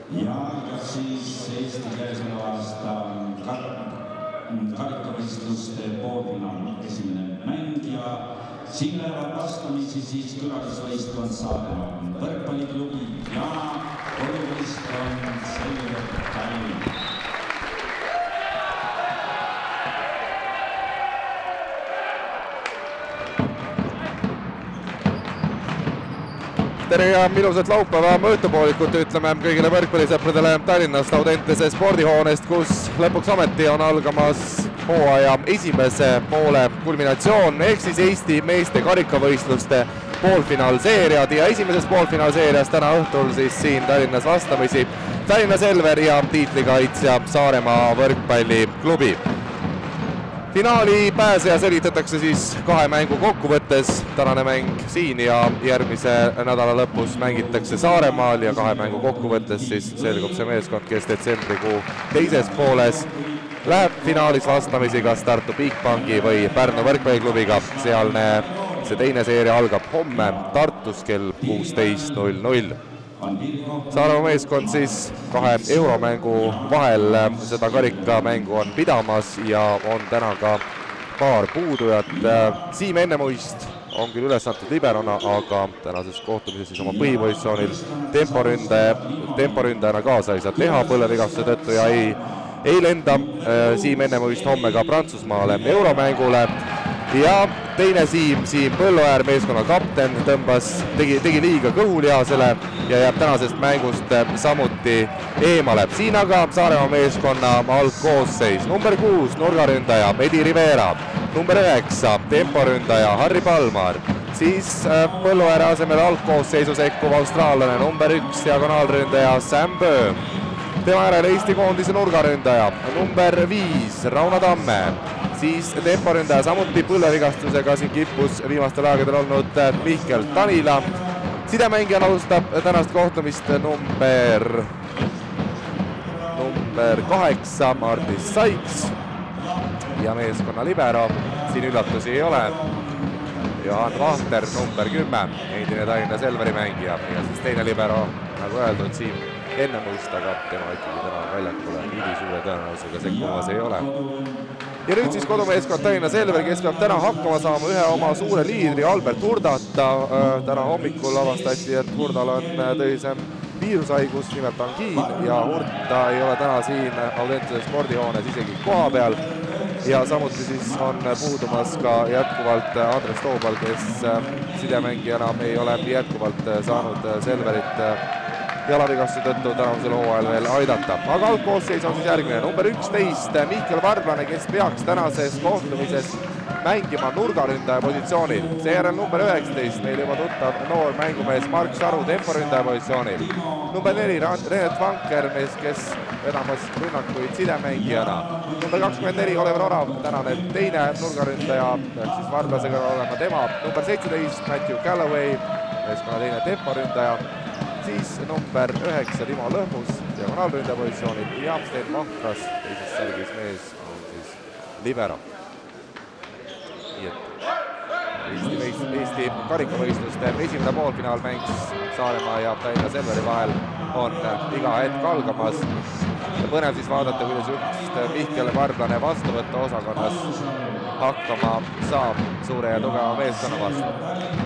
Ja siis Eesti käesoleva aasta karikavõistluste poolfinaal esimene mäng ja siin lähevad vastamisi siis külalisvõistkond Saaremaa võrkpalliklubi ja koduvõistkond Selver Tallinn. Tere ja ilusat laupäeva mõõtupoolikut ütleme kõigile võrkpallisõpradele Tallinnast Audentese spordihoonest, kus lõpuks ometi on algamas hooaja esimese poole kulminatsioon ehk siis Eesti meeste karikavõistluste poolfinaalseeriad ja esimeses poolfinaalseerias täna õhtul siis siin Tallinnas vastamisi Tallinna Selver ja tiitlikaitsja Saaremaa võrkpalliklubi. Finaali pääseja selitatakse siis kahe mängu kokkuvõttes, tänane mäng siin ja järgmise nädala lõpus mängitakse Saaremaal ja kahe mängu kokkuvõttes siis selgub see meeskond, kes detsembrikuu teises pooles läheb finaalis vastamisi kas Tartu Bigbanki või Pärnu võrkpalliklubiga. Sealne see teine seeria algab homme Tartus kell 16:00. Saaremaa meeskond siis kahe euromängu vahel seda karikamängu on pidamas ja on täna ka paar puudujat. Siim Ennemuist on küll üles antud liberona, aga tänases kohtumises siis oma põhipositsioonil temporündajana kaasa ei saa teha põlevigastuse tõttu ja ei lenda Siim Ennemuist homme ka Prantsusmaale euromängule. Ja teine Siim Põlluäär, meeskonna kapten, tegi liiga kõhulihasele ja jääb tänasest mängust samuti eemale. Siin aga Saaremaa meeskonna algkoosseis. Number 6 nurgaründaja Edi Rivera, number 9 temporündaja Harri Palmar, siis Põlluääre asemel algkoosseisu sekkuv austraallane number 1 diagonaalründaja Sam Böhm. Tema järel Eesti koondise nurgaründaja number 5 Rauno Tamme, siis temporündaja samuti põllevigastusega siin kippus viimastel aegadel olnud Mihkel Tanila. Sidemängijana alustab tänast kohtumist number 8 Martis Saiks ja meeskonna libero, siin üllatusi ei ole, Johan Vahter number 10, endine Tallinna Selveri mängija ja siis teine libero, nagu öeldud, Siim Ennemuist, aga tema ikkagi täna väljakule ülisuure tõenäosusega sekkumas ei ole. Ja nüüd siis kodumeeskond Tallinna Selver, kes peab täna hakkama saama ühe oma suure liidri Albert Hurdata. Täna hommikul avastati, et Hurdal on tõsisem viirushaigus, nimelt angiin ja Hurta ei ole täna siin Audentese spordihoones isegi koha peal. Ja samuti siis on puudumas ka jätkuvalt Andres Toobal, kes sidemängijana ei ole jätkuvalt saanud Selverit jalavigastuse tõttu tänavusel hooajal veel aidata. Aga algkoosseis on siis järgmine. Number 11 Mihkel Varblane, kes peaks tänases kohtumises mängima nurgaründaja positsioonil. Seejärel number 19 meil juba tuttav noor mängumees Mark Saru temporündaja positsioonil. Number 4 Renet Vanker, kes vedamas rünnakuid sidemängijana. Number 24 Oliver Orav, tänane teine nurgaründaja, siis Varblasega olema tema. Number 17 Matthew Callaway, meeskonna teine temporündaja. Siis number 9 Timo Lõhmus diagonaalründaja positsioonil ja Sten Vahvras, teises särgis mees on siis libero. Eesti karikavõistluste esimene poolfinaalmäng Saaremaa ja Tallinna Selveri vahel on iga hetk algamas. Põnev siis vaadata, kuidas just Mihkel Varblane vastuvõtta osakonnas hakkama saab suure ja tugeva meeskonna vastu.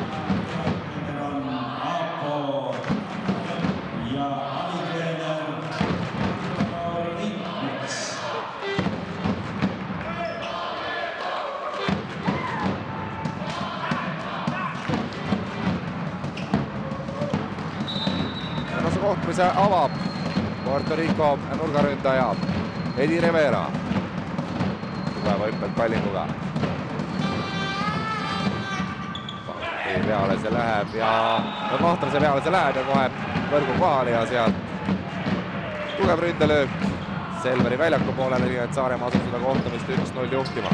Kohtumise avab Puerto Rico nurgaründaja Edi Rivera. Tugeva hüppelt pallinguga. Peale see läheb ja Mahtrase peale see läheb ja kohe võrgu kohale ja sealt tugev ründelöök Selveri väljaku poolele, nii et Saaremaa asub seda kohtumist 1-0 juhtima.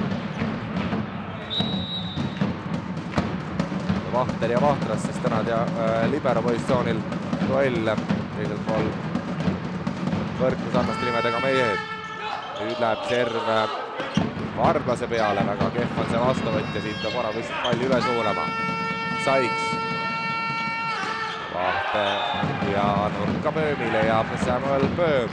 Vahter ja Vahtras siis täna libero positsioonil duell. Teiselt pool võrku sarnaste nimedega mehed. Nüüd läheb serv Varblase peale, väga kehv on see vastuvõtja, siit peab vara lihtsalt palli üle suunama. Saiks kahte ja nurka Böömile ja Samuel Bööm.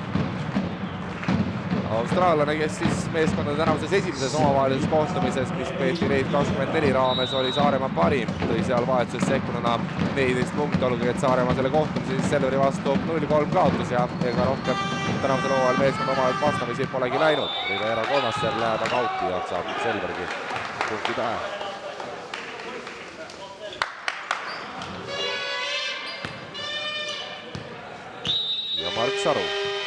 Austraallane, kes siis meeskondade tänavuses esimeses omavahelises kohtumises, mis peeti Raid 24 raames, oli Saaremaa parim, tõi seal vahetuses sekkununa 14 punkti, olgugi et Saaremaa selle kohtumise siis Selveri vastu 0-3 kaotus ja ega rohkem tänavusel hooajal meeskond omavahel vastamisi polegi läinud. Rivera kolmastel läheb aga auti ja saab Selvergi punkti pähe. Ja Mark Saru.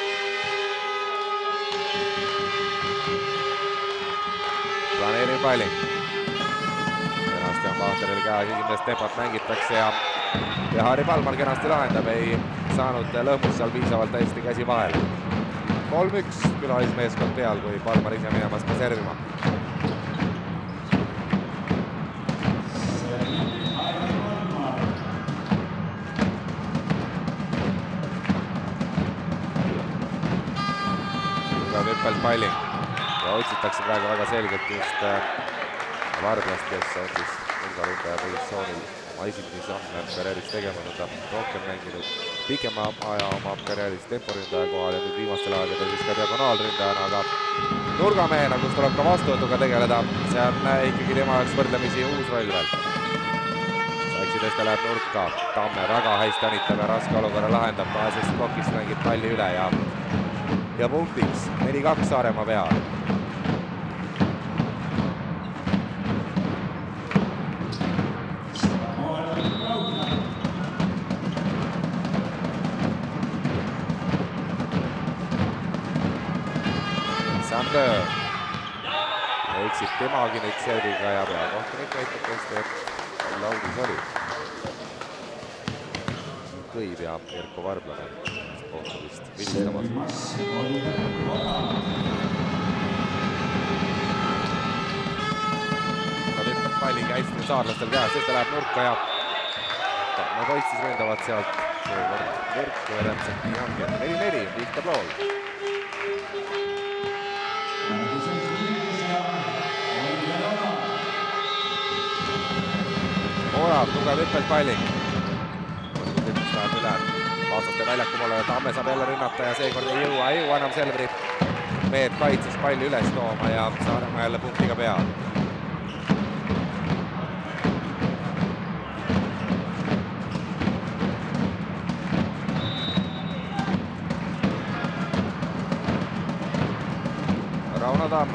Planeeriv palling. Kenasti on Vahteril käes, esimest tempot mängitakse ja Harri Palmar kenasti lahendab, ei saanud lõhmus seal piisavalt hästi käsi vahele. 3-1 külalismeeskond peal, kui Palmar ise minemas ka servima. Tugev hüppelt palling. Ja otsitakse praegu väga selgelt just Varblast, kes on siis nurgaründaja positsioonil oma esimesi samme karjääris tegenud, on rohkem mänginud pikema aja oma karjääris temporündaja kohal ja nüüd viimastel aegadel siis ka diagonaalründajana, aga nurgamehena, kus tuleb ka vastuvõtuga tegeleda, see on ikkagi tema jaoks võrdlemisi uus roll veel. Saiksideste läheb nurka, Tamme väga hästi anitab ja raske olukorra lahendab, vaesest plokist mängib palli üle ja punktiks 4-2 Saaremaa peal. Sander eksib temagi nüüd serviga ja peakohtunik näitab tõesti, et laudis oli. Kõiv ja Erko Varblane kohtumist viljastamas. Palliga hästi saarlastel käes, sest ta läheb nurka ja Tamme poiss siis ründavad sealt võrku ja täpselt nii ongi. 4-4, Viik tablool. Orav, tugev hüppelt palling. Lõpuks läheb üle. Vastaste väljaku poole, Tamme saab jälle rünnata ja seekord ei jõua enam Selveri mehed kaitses palli üles tooma ja Saaremaa jälle punktiga peal. Rauno Tamme.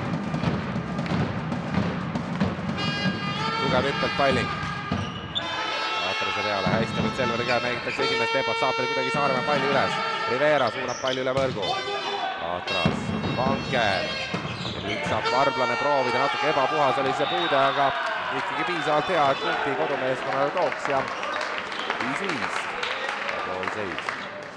Tugev hüppelt palling. Vaatrase peale, hästi nüüd Selveri käe mängitakse esimest tempot, saab veel kuidagi Saaremaa palli üles. Rivera suunab palli üle võrgu. Vaatras, Vanker. Nüüd saab Varblane proovida, natuke ebapuhas oli see puude, aga ikkagi piisavalt hea, et punkti kodumeeskonnale tooks ja 5-5. Pool seis.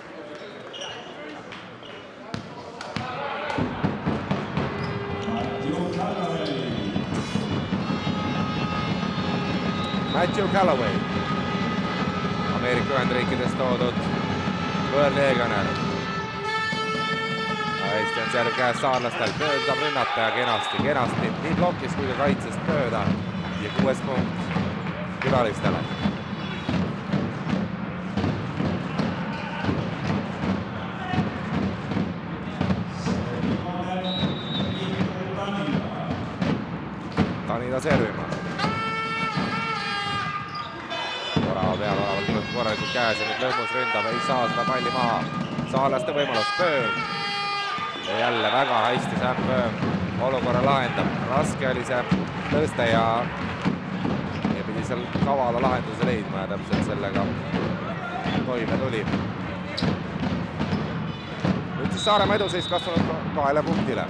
Matthew Callaway, Ameerika Ühendriikidest toodud võõrleegionär. Hästi on serv käes saarlastel, Pööl saab rünnata ja kenasti nii plokis kui ka kaitsest mööda ja 6 punkt külalistele. Tanila servima. Peal olevad tuleb korralikult käes ja nüüd lõhmus ründab, ei saa seda palli maha. Saarlaste võimalus, Pööm. Ja jälle väga hästi Sam Pööm olukorra lahendab. Raske oli see tõste ja pidi seal kavala lahenduse leidma ja täpselt sellega toime tuli. Nüüd siis Saaremaa eduseis kasvanud 2 punktile.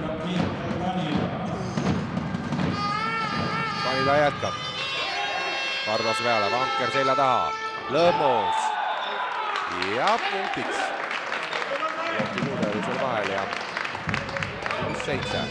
Tanila jätkab. Varblase peale, Vanker selja taha, Lõhmus ja punktiks. Jätti Kuude oli seal vahel ja 6-7.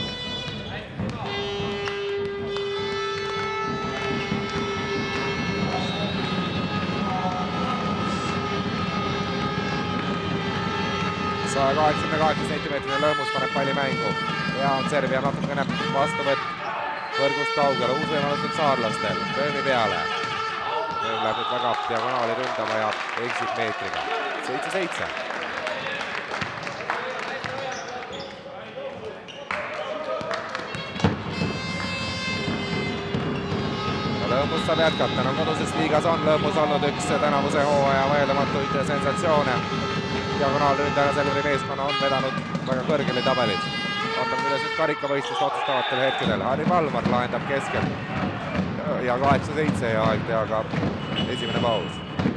Saja 88 sentimeetrine Lõhmus paneb palli mängu. Hea on serv ja natukene vastuvõtt võrgust kaugele, uus võimalus nüüd saarlastel, Pöömi peale. Pööm läheb nüüd väga diagonaali ründama ja eksib meetriga. 7-7. Lõõmus saab jätkata, no koduses liigas on Lõõmus olnud üks tänavuse hooaja vaieldamatuid sensatsioone. Diagonaalründaja Selveri meeskonna on vedanud väga kõrgele tabelis. Vaatame, kuidas nüüd karikavõistlust otsustavatel hetkedel. Harri Valmar lahendab keskel ja 8-7 ja aeg teha ka esimene paus.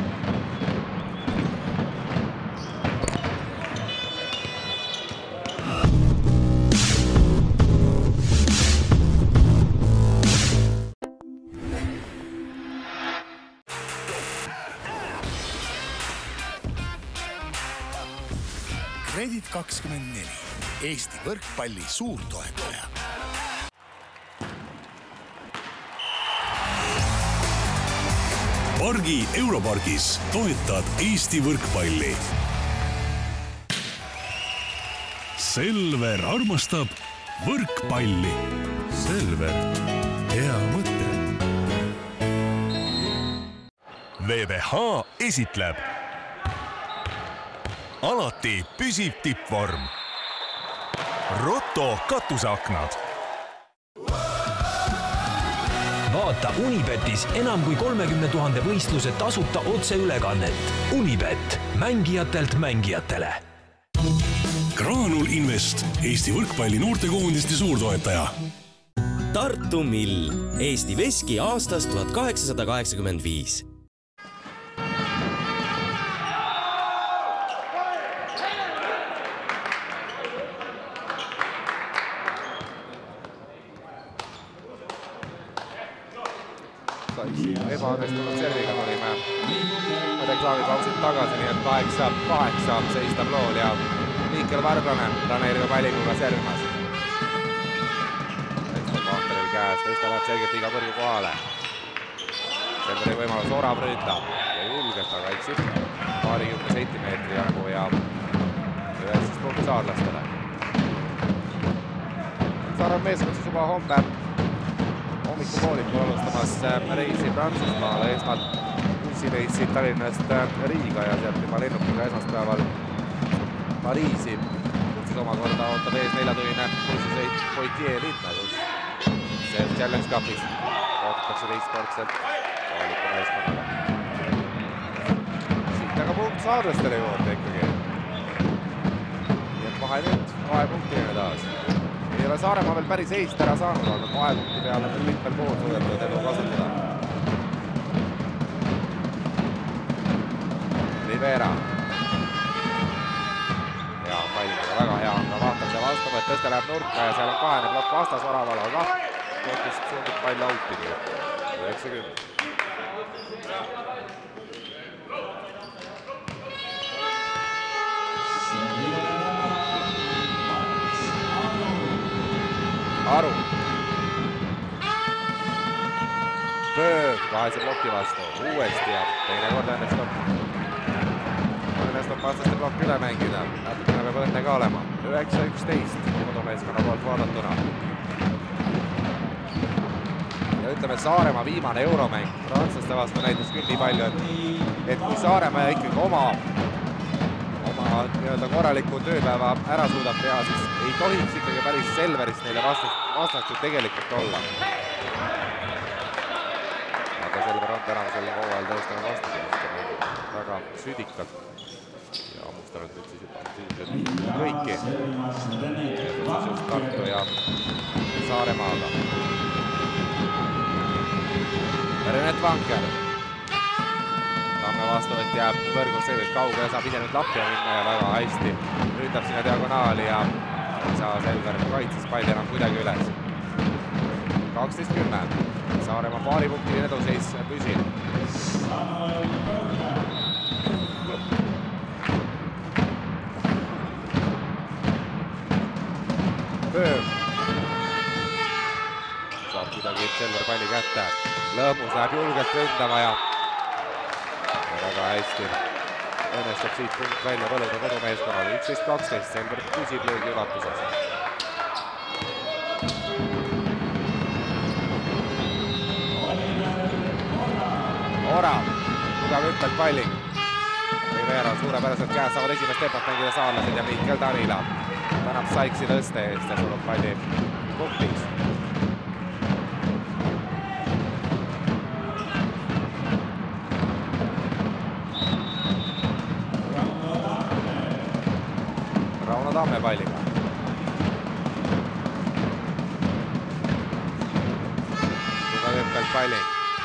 Kredit24, Eesti võrkpalli suurtoetaja. Pargi Europargis toetad Eesti võrkpalli. Selver armastab võrkpalli. Selver, hea mõte. VBH esitleb alati püsib tippvorm. Roto katuseaknad. Vaata Unibetis enam kui 30 000 võistluse tasuta otseülekannet. Unibet, mängijatelt mängijatele. Graanul Invest, Eesti võrkpalli noortekoondiste suurtoetaja. Tartu Mill, Eesti veski aastast 1885. Ebaõnnestunud serviga tulime reklaamipausid tagasi, nii et 8-8 seistab lool ja Miikel Varblane planeeriva pallikuga sermas. Vahteril käes, tõsta läheb selgelt iga põrgu kohale. Selveri võimalus orav ründab ja julgelt, aga eksib 20 sentimeetri jagu ja 9 punkti saarlastele. Saarel meeskond siis juba homme hommikupoolikul alustamas reisi Prantsusmaale, esmalt bussireissid Tallinnast Riiga ja sealt juba lennukiga esmaspäeval Pariisi. Siis omakorda ootab ees 4-tunnine bussisõit Poitiers linna, kus Self Challenge Cupis ootatakse teistkordselt kohaliku meeskonnale. Siit aga punkt saarlastele juurde ikkagi. Nii et vahe nüüd 2 punktini taas. Ei ole Saaremaa veel päris eest ära saanud, aga 2 punkti peale veel mitmel pool suudetud edu kasutada. Rivera. Hea pall, aga väga hea on ka Vahtamise vastu, et tõste läheb nurka ja seal on kahene plokk vastas oraval, aga kohtust suundub pall auti, nii 90. Aru. Pööv kahese ploki vastu. Uuesti ja teine kord õnnestub vastaste plokk üle mängida. Natukene peab õnne ka olema. 9-11 kodumeeskonna poolt vaadatuna. Ja ütleme, Saaremaa viimane euromäng prantslaste vastu näitas küll nii palju, et kui Saaremaa ikkagi oma nii-öelda korraliku tööpäeva ära suudab teha, siis ei tohiks ikkagi päris Selverist neile vastast ju tegelikult olla. Aga Selver on tänavusel hooajal tõestanud vastupidust ja mängib väga südikalt ja hammustanud nüüd siis kõiki. Just Tartu ja Saaremaaga. Renet Vanker. Tamme vastuvõtt jääb võrgus selgelt kauge ja saab ise nüüd lappi minna ja väga hästi ründab sinna diagonaali ja ei saa Selver kaitses palli enam kuidagi üles. 12-10. Saaremaa paaripunktiline eduseis püsib. Pööv. Saab kuidagi Selver palli kätte. Lõõmus läheb julgelt ründama ja väga hästi õnnestub siit punkt välja põluda kodumeeskonnale. 11-12, Selver püsib löögi ulatuses. Orav. tugev hüppelt palling. Rivera suurepäraselt käes saavad esimest tempot mängida saarlased ja Mihkel Tanila tänab Sykesi tõste eest ja surub palli punktiks. Rauno Tamme palliga. Tugev hüppelt palling.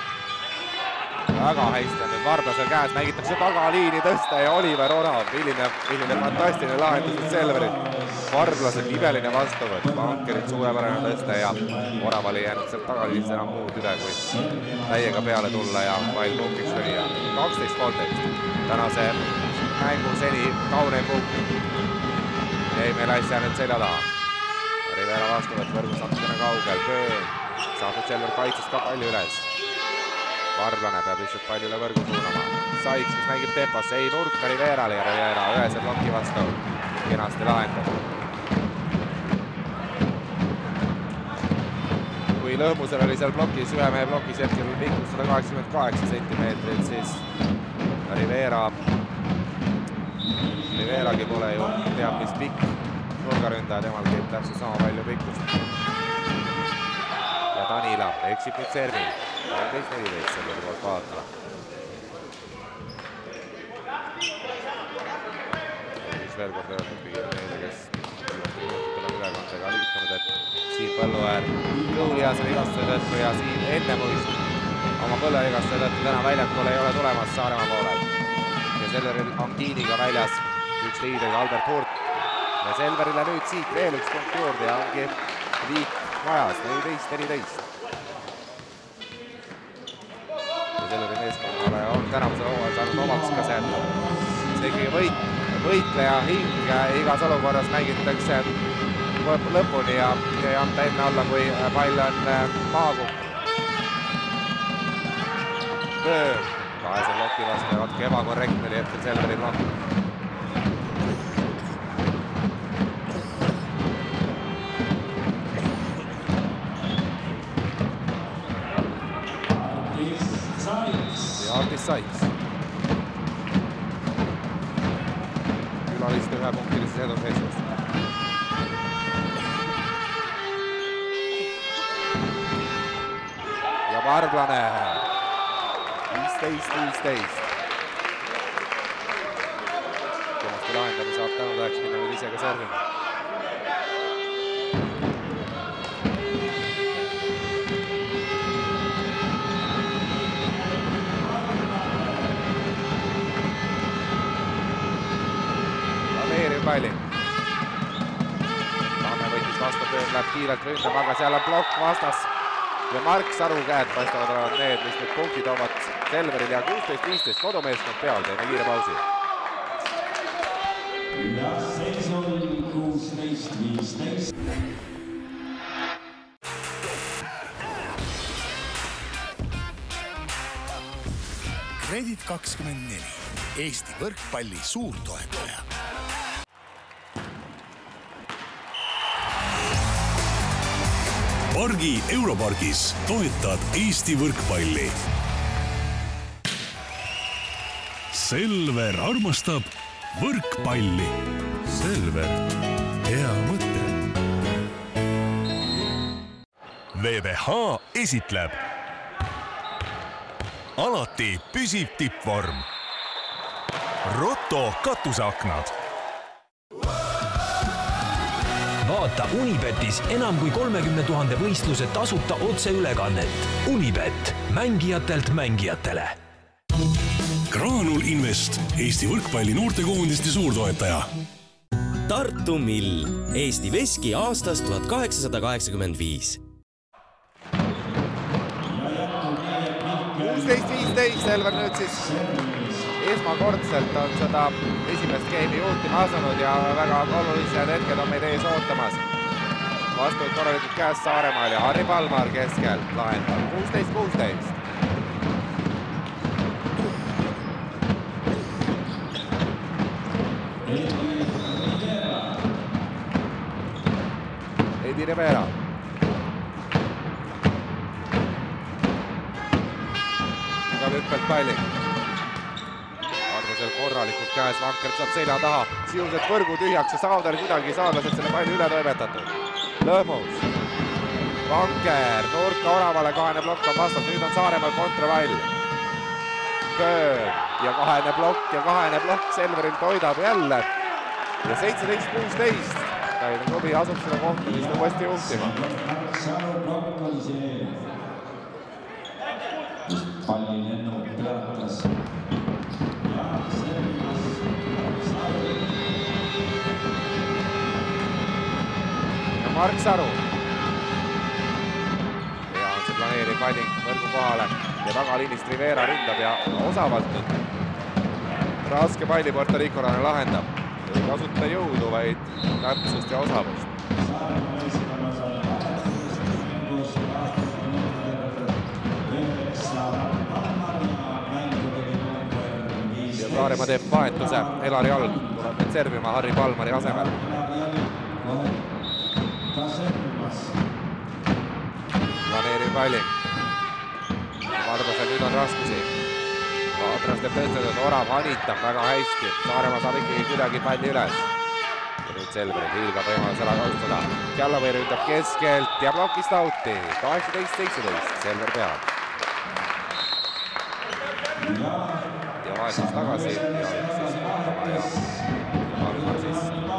Väga hästi on nüüd Varblasel käes, mängitakse tagaliini tõsta ja Oliver Orav, milline fantastiline lahendus Selveril. Varblasel nimeline vastuvõtt, Vankerit suurepärane tõste ja Oraval ei jäänud sealt tagaliinist enam muud üle, kui täiega peale tulla ja pall punktiks lüüa. 12-13, tänase mängu seni kauneim punkt. Jäi meil äsja nüüd selja taha. Rivera vastuvõtt võrgus natukene kaugel, Pöön saab nüüd Selver kaitsest ka palli üles. Varblane peab lihtsalt pallile võrgu suunama. Sykes, mis mängib temposse, ei nurka Riverale ja Rivera ühese ploki vastu. Kenasti lahendab. Kui Lõhmusel oli seal plokis, ühe mehe plokis hetkel pikkus 188 sentimeetrit, siis Riveragi pole ju teab mis pikk nurgaründaja, temal käib täpselt sama palju pikkust. Ja Tanila eksib nüüd servi. 13-14 selle poolt vaatama. Mis veel kord öelnud kõigile neile, kes tuleb ülekandega liitunud, et Siim Põlluäär jõuliase vigastuse tõttu ja Siim enne muist oma põlluigastuse tõttu täna väljakul ei ole tulemas Saaremaa poolel. Ja Selveril angiiniga väljas üks liider Albert Hurt. Ja Selverile nüüd siit veel üks punkt juurde ja ongi viik majas, 14-14. Selleri meeskonnale on tänavusel hooajal saanud omaks ka see ikkagi võitleja hing igas olukorras mängitakse lõpuni ja ei anta enne alla, kui pall on maakukk. Kahese ploki vastu ja natuke ebakorrektne oli hetkel Selveri plokk. Artis Sykes. Külaliste ühepunktilises eduseisus. Ja Varblane 15-15. Kenasti lahendama saab tänu tahaks minna nüüd ise ka servima. Palli. Tamme võitis vastu, Pöön läheb kiirelt ründama, aga seal on plokk vastas. Ja Mark Saru käed paistavad olevat need, mis nüüd punkti toovad Selveril ja 16-15 kodumeeskond peal, teeme kiire pausi. Ja seis on 16-15. Kredit24, Eesti võrkpalli suurtoetaja. Pargi Europargis toetad Eesti võrkpalli. Selver armastab võrkpalli. Selver, hea mõte. VVH esitleb alati püsib tippvorm. Roto katuseaknad. Vaata Unibetis enam kui 30 000 võistluse tasuta otseülekannet. Unibet, mängijatelt mängijatele. Graanul Invest, Eesti võrkpalli noortekoondiste suurtoetaja. Tartu Mill, Eesti veski aastast 1885. 16-15, Selver nüüd siis esmakordselt on seda esimest geimi juhtima asunud ja väga olulised hetked on meid ees ootamas. Vastuid korralikult käes Saaremaal ja Harri Palmar keskel lahendab 16-16. Eidi Rivera. Aga hüppelt palli. korralikult käes, Vankert saab selja taha, sisuliselt võrgu tühjaks ja Saudel kuidagi saadlased selle palli üle toimetatud. Lõõmus, Vanker, nurka Oravale, kahene plokk on vastas, nüüd on Saaremaal kontravall. Köön ja kahene plokk, Selveril toidab jälle ja 17-16. Tallinna klubi asub seda kohtumist uuesti juhtima. palli lennuk peatas. Ja Mark Saru. Ja on see planeeriv palling võrgu kohale ja tagaliinist Rivera ründab ja osavalt nüüd. Raske palli Puerto Ricolane lahendab. Ei kasuta jõudu, vaid täpsust ja osavust. Ja Saaremaa teeb vahetuse. Elari Alg tuleb nüüd servima Harri Palmari asemel. Planeeriv palling. Vardasel nüüd on raskusi. Vaatras teeb tõstetud, Orav hanitab väga hästi. Saaremaa saab ikkagi kuidagi palli üles. Ja nüüd Selver hiilgab võimalusele kasutada. Kjallavõi ründab keskelt ja plokist outi. 18-17, Selver peab. Ja vahetus tagasi ja siis muutama ja Palmar siis.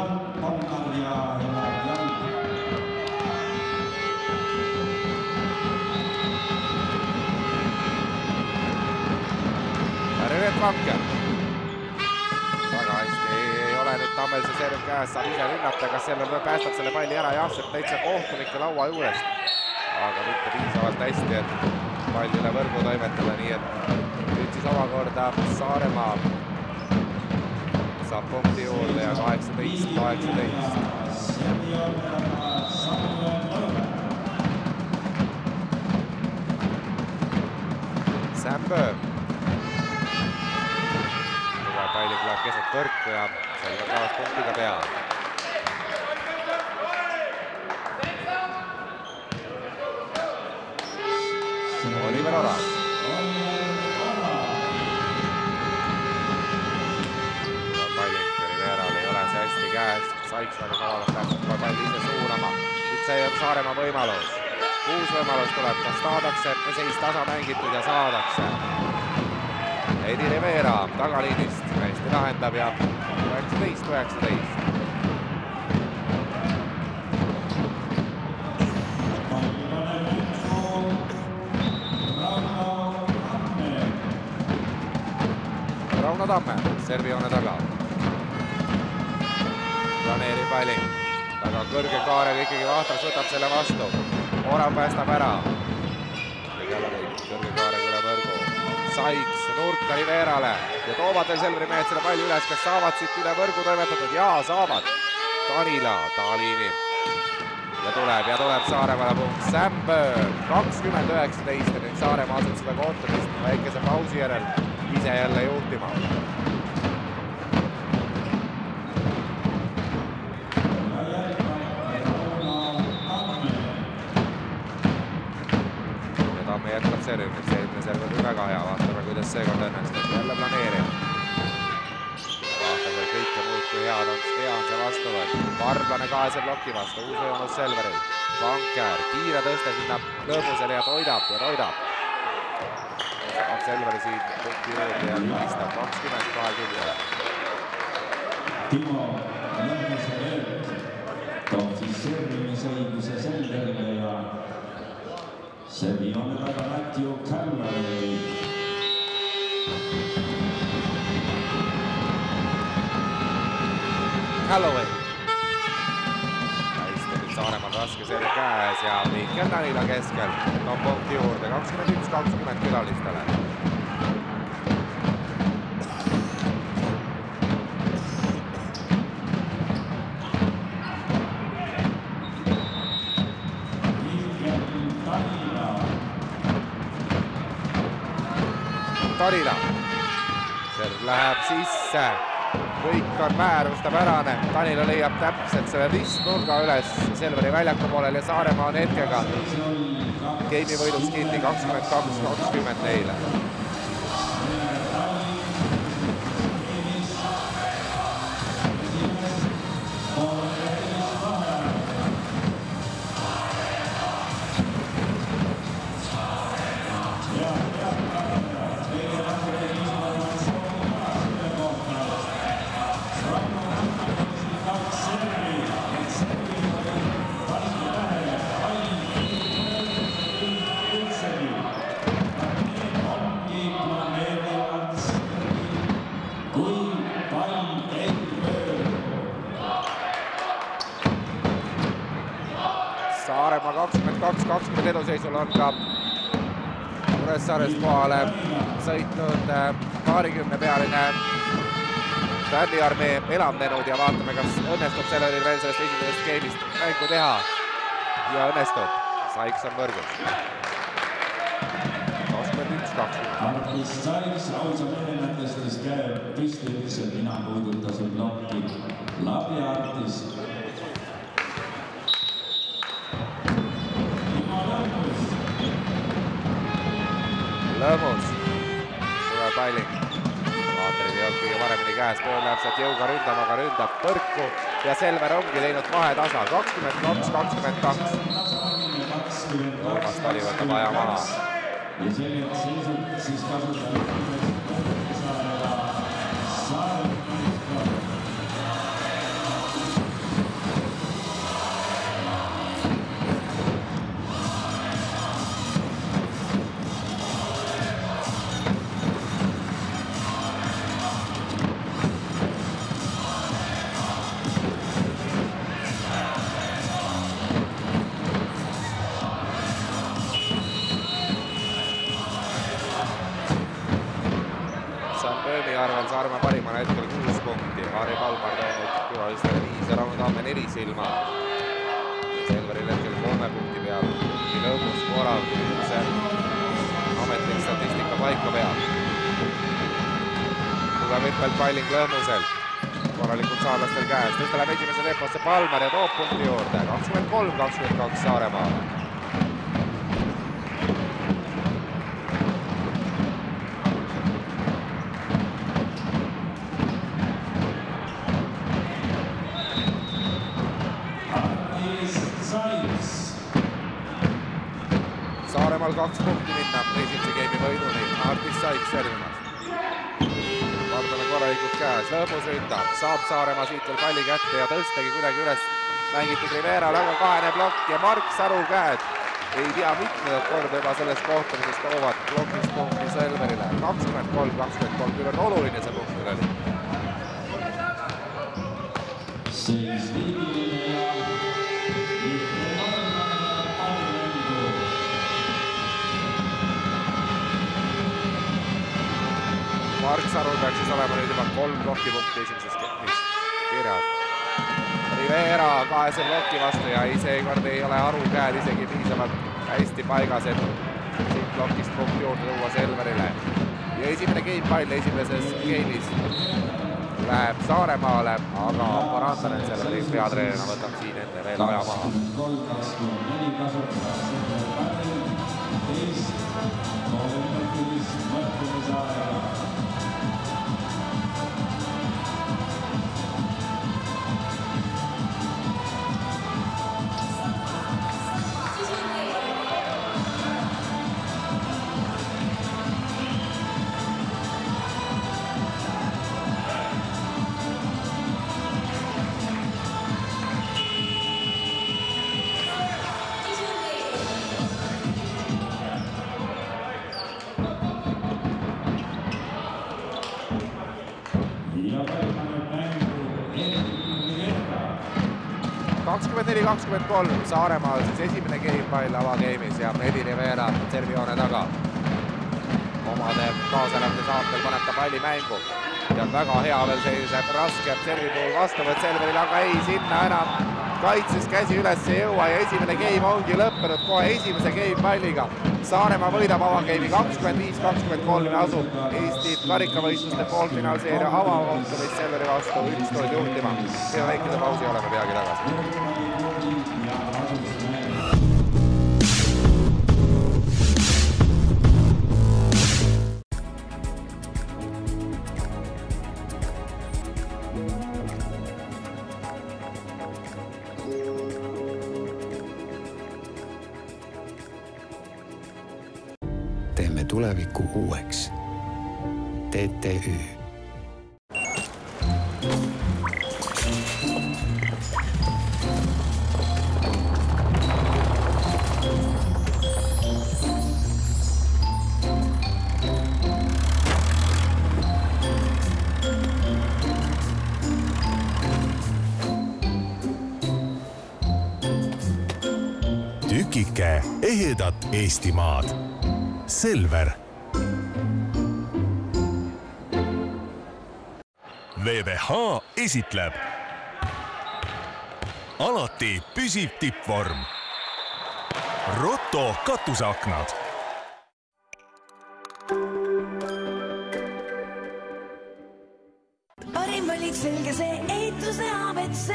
Revet Vanker. Väga hästi ei ole nüüd Tammel see serv käes, saab ise rünnata, kas Selver päästab selle palli ära, jah, see täitsa kohtunike laua juurest. Aga mitte piisavalt hästi, et palli üle võrgu toimetada, nii et nüüd siis omakorda Saaremaa saab punkti juurde ja 18-18. Sämbö. Palli tuleb keset võrku ja Selver kaob punktiga peale. Oliver Orav. Palli Riveral ei ole see hästi käes. Saiks väga kavavalt läks palli ise suunama. Nüüd see on Saaremaa võimalus. Uus võimalus tuleb, kas saadakse seis tasa mängitud ja saadakse. Eidi Rivera tagaliinist hästi lahendab ja 19-19. Rauno Tamme, servijoone taga. Planeeriv palling. Taga kõrge kaarega ikkagi Vahtras võtab selle vastu. Orav päästab ära. Kõrge kaarega üle võrgu. Saiks nurka Riverale ja toovad veel Selveri mehed selle palli üles, kes saavad siit üle võrgu toimetatud. Jaa, saavad. Tanila tagaliini. Ja tuleb Saaremaale punkt. Sämbö 20-19 ja nüüd Saaremaa asub seda kohtumist väikese pausi järel ise jälle juhtima. Tamme jätkab servimis, eelmine serv oli väga hea, vaatame kuidas seekord õnnestub, jälle planeerib. Vaatame kõike muud kui hea on see vastuvõtt. Varblane kaese ploki vastu, uus võimalus Selveril. Vanker, kiire tõste sinna lõõmusele ja toidab. Saab Selveri siin punkti juurde ja ülistab 20-20. Timo Lõõmuse löök toob siis servimisõiguse Selverile ja servijoone taga Matthew Callaway. Callaway. Hästi nüüd Saaremaal raske serv käes ja Mihkel Tanila keskel on punkti juurde 21-20 külalistele. Tanila. Serv läheb sisse. Kõik on määrustapärane. Tanila leiab täpselt selle ristnurga üles Selveri väljaku poolel ja Saaremaa on hetkega geimi võiduks kinni 22-20 neile. 22-20 eduseisul on ka Kuressaarest kohale sõitnud 20 pealine Stanley Armee elavnenud ja vaatame, kas õnnestub sellel veel sellest esimesest geimist mängu teha ja õnnestub. Saiks on võrgus. 21-20. Martis Saiks lausa mehemetestes käe püsti lihtsalt mina puudutasin plokki. Labi Artis. Lõõmus. Suve Pailing. Vaatrid ei olnud kõige varemini käes. Pöör läheb sealt jõuga ründama, aga ründab põrku ja Selver ongi teinud vahetasa. 22-22. Toomas Tali võtab aja maha. Ja selgelt seisud siis kasutab arvel Saaremaa parimana hetkel 6 punkti. Harri Palmar toonud külalistele 5 ja Rauno Tamme 4 silma. Selveril hetkel 3 punkti peal. Lõõmus korral, kui see ametlik statistika paika peab. Tugev hüppelt Pailing Lõõmusel. Korralikult saarlastel käes. Tõsta läheb esimese temposse Palmar ja toob punkti juurde. 23-22 Saaremaale. Saaremaal 2 punkti minna esimese geimi võiduni. Martis Saiks servimas. Pardal on korralikult käes. Lõõmus ründab. Saab Saaremaa siit veel palli kätte ja tõstagi kuidagi üles mängitud Riveral, aga kahene plokk ja Mark Saru käed. Ei tea mitmendat korda juba sellest kohtumisest toovad plokist punkti Selverile. 23-23. Küll on oluline see punkt üle. Seis viigiline ja Mark Sarul peaks siis olema nüüd juba 3 plokipunkti esimeses kirjas. Rivera kahese ploki vastu ja seekord ei ole Aru käed isegi piisavalt hästi paigas, et siit plokist punkt juurde tuua Selverile. Ja esimene gamepall esimeses geimis läheb Saaremaale, aga Parantanen Selveri peatreenerina võtab siin enne veel aja maha. 23-24 kasutab Selver Pärl, teist 30 mõtlemise aega. Ja 24-23 Saaremaal siis esimene gamepall avageimis ja Edi Rivera servijoone taga. Omade kaasalemde saatel paneb ta palli mängu ja väga hea veel seiseb raske servi puhul vastuvõtt Selveril, aga ei sinna enam kaitses käsi üles ei jõua ja esimene game ongi lõppenud kohe esimese gamepalliga. Saaremaa võidab avageimi 25-23 ja asub Eesti karikavõistluste poolfinaalseeria avavahtumist Selveri vastu 1-0 juhtima. Teeme väikese pausi, oleme peagi tagasi. Teemme tuleviku uueks. TTY. trükike ehedat Eestimaad. Selver. VVH esitleb alati püsib tippvorm. Rotto katuseaknad. Parim valik selge see ehituse ABC.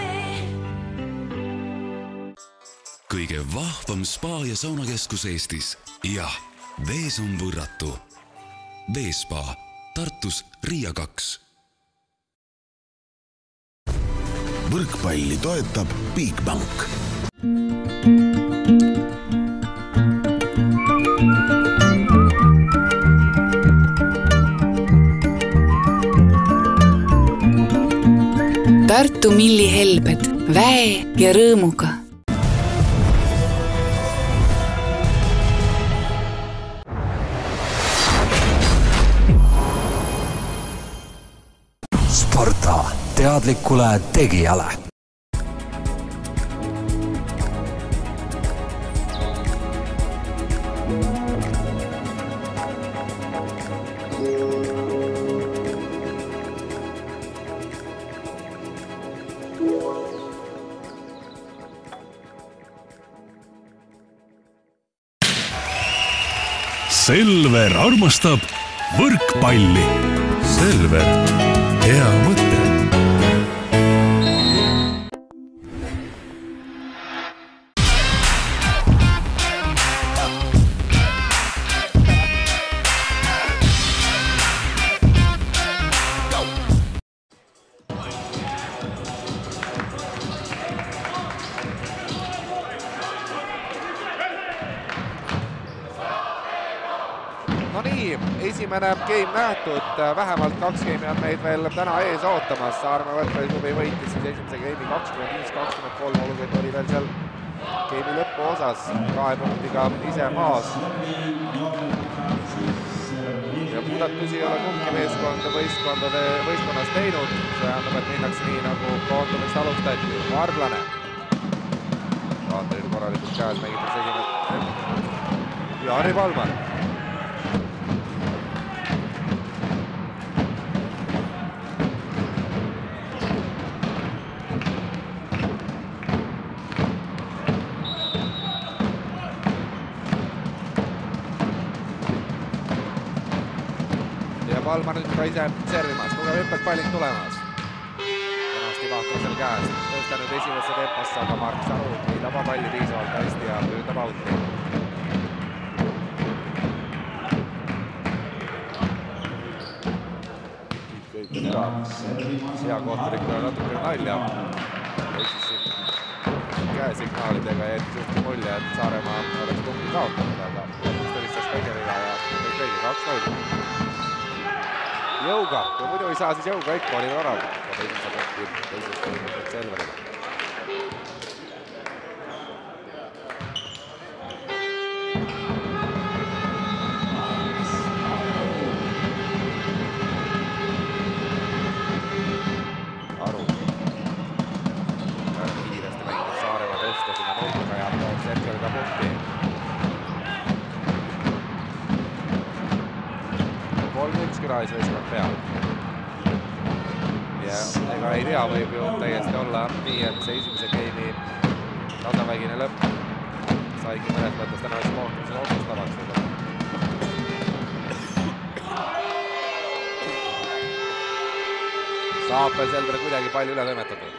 Kõige vahvam spa- ja saunakeskus Eestis. Jah, Vees on võrratu. Veespa, Tartus Riia 2. Võrkpalli toetab Bigbank. Tartu Milli helbed väe ja rõõmuga. Sparta teadlikule tegijale. Selver armastab võrkpalli. Selver, hea mõte. No nii, esimene game nähtud, vähemalt 2 game'i on meid veel täna ees ootamas. Saaremaa võrkpalliklubi võitis siis esimese game'i 25-23, olukord oli veel seal game'i lõppu osas 2 punktiga ise maas. Ja muudatusi ei ole kumbki võistkonnas teinud, see andab, et minnakse nii nagu kohtumist alustati. Varblane. Vaatarid korralikult käes, mängitakse esimene. Jari Valmar. Valmar nüüd ka ise servimas, tugev hüppespalling tulemas. Kenasti Vahtrasel käes, tõsta nüüd esimesse temposse, aga Mark Saru ei taba palli piisavalt hästi ja püüdab auti. Kõik on ka hea kohturikule natukene nalja. Võiksis siin käesignaalidega ja jättis justkui mulje, et Saaremaa oleks punkti kaotanud, aga lõpuks tõlistas kõigeliga ja kõik kõigi 2-0. Jõuga, kui muidu ei saa, siis jõuga ikka oli värav. Teisest toimub Selverile. Aru. Kiiresti mängib Saaremaa tõsta sinna nurka ja toob Selveril ka punkti. 3-1 külaisvõistkond peal. Ja ega ei tea, võib ju täiesti olla nii, et see esimese game'i tasavägine lõpp saigi mõnes mõttes tänase kohtumise otsustavaks. Saab veel Selver kuidagi palju üle tõmmetatud.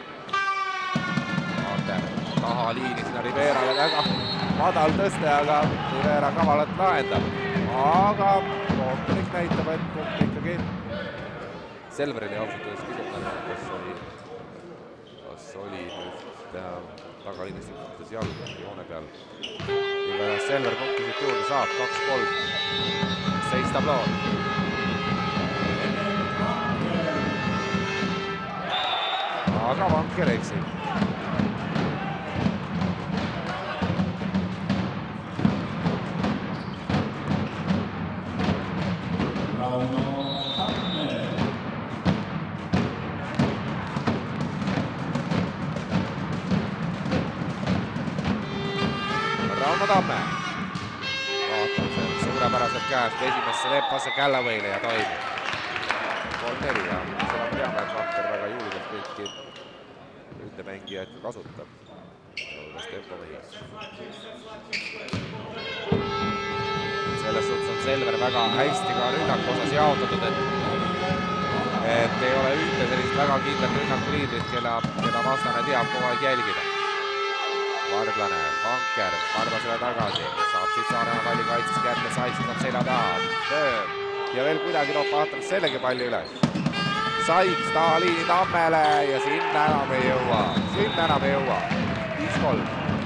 Taha liini sinna Riverale väga madal tõste, aga Rivera kavalat lahendab. Aga kohtunik näitab, et punkt ikkagi Selveril ja ausalt öeldes küsitanud, kas oli nüüd tagaliinist ütles jalgu joone peal. Igatahes Selver punkti siit juurde saab, 2-3. Seis tabloon. Aga Vanker eksib. Tarmo Tamme. Vaatab see suurepäraselt käest esimesse teepasse Callaway'le ja toimib. 3-4 ja seda me teame, et Vahter väga julgelt kõiki ründemängijaid ka kasutab. Olles tempomehis. Selles suhtes on Selver väga hästi ka rünnaku osas jaotatud, et ei ole ühte sellist väga kindlat rünnakuliidrit, keda vastane teab kogu aeg jälgida. Varblane, Vanker, Varvasele tagasi, saab siis Saaremaa palli kaitses kätte, Saiks on selja taha, töö ja veel kuidagi toob Vahter sellegi palli üles. Saiks taha liini Tammele ja sinna enam ei jõua, 5-3.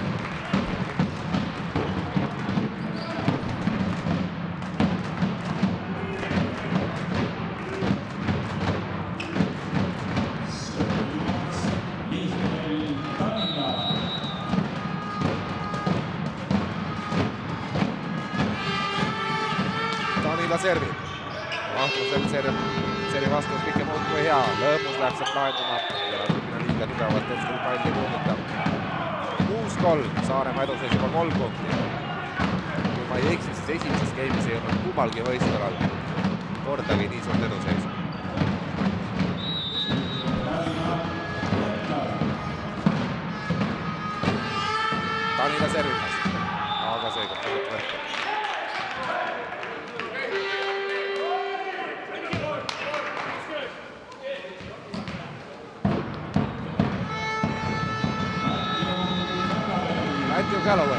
Servi. Vahtrusel servi vastus kõike muud kui hea. Lõõmus läheb sealt lahendama ja natukene liiga tugevalt hetkel palli puudutab. 6-3, Saaremaa eduseis juba 3 punkti. Kui ma ei eksi, siis esimeses game'is ei olnud kummalgi võistkonal kordagi nii suurt eduseisu. Tanila servimas, aga seega puudut võtta. Callaway.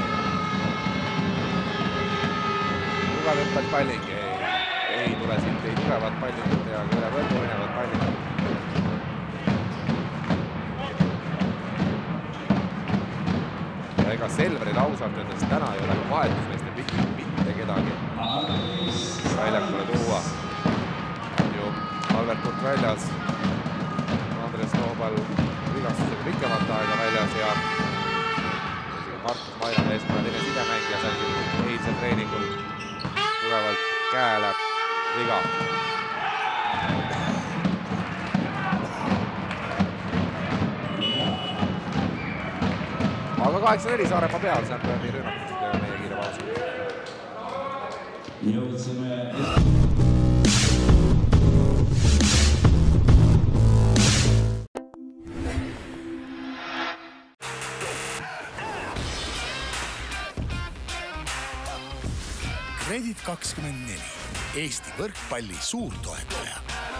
Tugev hüppelt palling. Ei tule siit, ei tulevad pallingut ja üle võrgu minevad pallingut. Ja ega Selveril ausalt öeldes täna ei ole vahetusmeeste pikil mitte kedagi väljakule tuua. Ju Albert Kurt väljas. Andres Noobal vigastusega pikemat aega väljas ja Markus Maira meeskonna teine sidemängija sai eilsel treeningul tugevalt käele viga. Aga 8-4 Saaremaa peal, see on nii rünnakust ja meie kiire pausi. Jõudsime... Kredit24, Eesti võrkpalli suurtoetaja.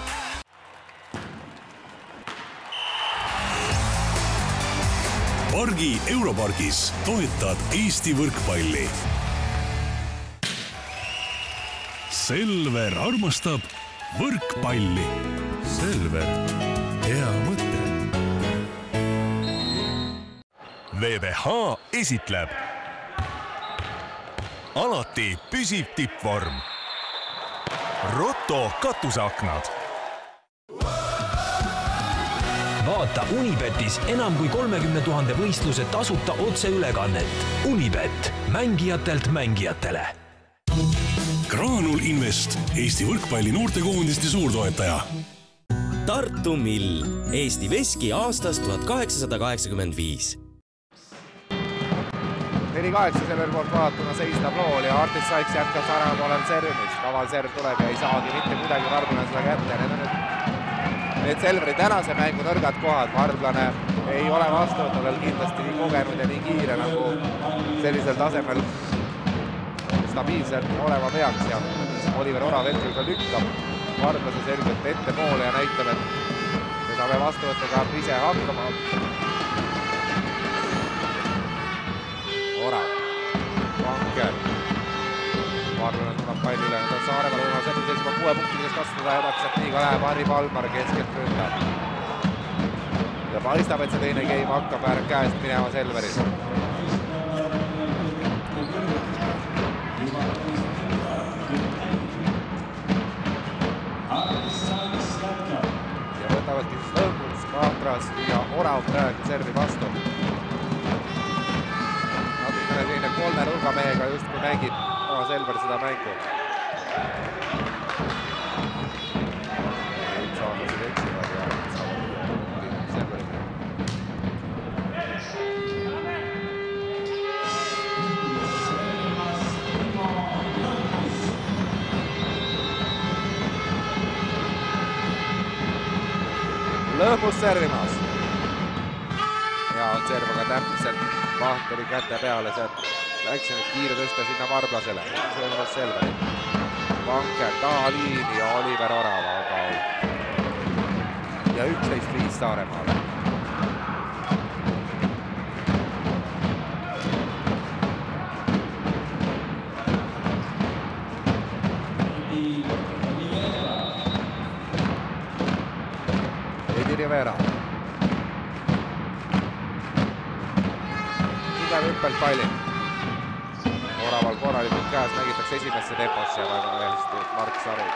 Pargi Europargis toetad Eesti võrkpalli. Selver armastab võrkpalli. Selver, hea mõte. VBH esitleb alati püsiv tippvorm. Rotto katuseaknad. Vaata Unibetis enam kui 30 000 võistluse tasuta otseülekannet. Unibet, mängijatelt mängijatele. Graanul Invest, Eesti võrkpalli noortekoondiste suurtoetaja. Tartu Mill, Eesti veski aastast 1885. 4-8 Selver poolt vaatuna seis tablool ja Artis Saiks jätkab Saaremaa poolel servimist. Kaval serv tuleb ja ei saagi mitte kuidagi Varblane seda kätte. Need Selveri tänase mängu nõrgad kohad. Varblane ei ole vastuvõtul kindlasti nii kogenud ja nii kiire nagu sellisel tasemel stabiilselt olema peaks. Ja Oliver Orav hetkel ka lükkab Varblase selgelt ette poole ja näitab, et me saame vastuvõtuga ise hakkama. Orav, Vanker, Varblane tuleb palli üle, nüüd on Saaremaa võimalus eduseks juba 6 punktides kasvada ja täpselt nii ka läheb Harri Palmar keskelt ründab. Ja paistab, et see teine game hakkab käest minema Selveris. Ja võtavadki siis Lõõmus, Kaatras ja Orav praegu servi vastu. Selline 3 nurgamehega just kui mängib oma Selver seda mängu. Saamasid eksivad ja saavad Selverina. Lõõmus servimas. Ja on serv aga täpselt Vahteri käte peale, sealt läks nüüd kiire tõsta sinna Varblasele. Sõõmus Selveri. Vanker taha liini ja Oliver Orava, aga ja 11-5 Saaremaale. Edi Rivera. Tugev hüppelt palli. Oraval korralikult käes, mängitakse esimesse temposse ja väga hästi Mark Saru.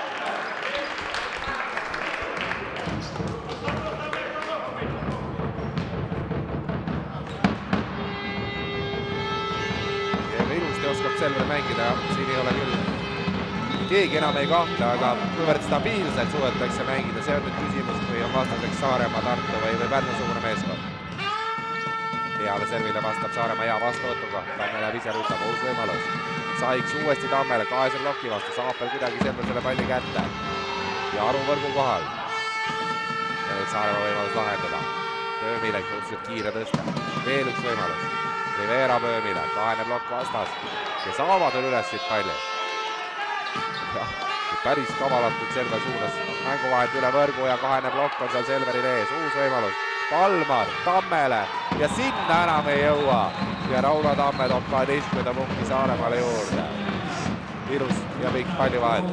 Ilusti oskab Selver mängida, siin ei ole küll keegi enam ei kahtle, aga kuivõrd stabiilselt suudetakse mängida, see on nüüd küsimus, kui on vastaseks Saaremaa, Tartu või Pärnu-sugune meeskond. Heale servile vastab Saaremaa hea vastuvõtuga, Tamme läheb ise ründab, uus võimalus. Saiks uuesti Tammele, kaese bloki vastu, saab veel kuidagi Selver selle palli kätte. Ja Aru võrgu kohal. Ja nüüd Saaremaa võimalus lahendada. Pöömile suhteliselt kiire tõsta. Veel üks võimalus. Rivera Pöömile, kahene blokk vastas. Ja saavad veel üles siit palli. Ja, päris kavalatult Selver suunas mänguvahend üle võrgu ja kahene blokk on seal Selveril ees. Uus võimalus. Palmar Tammele ja sinna enam ei jõua. Ja Rauno Tamme toob 12 punkti Saaremaale juurde. Ilus ja pikk pallivahend.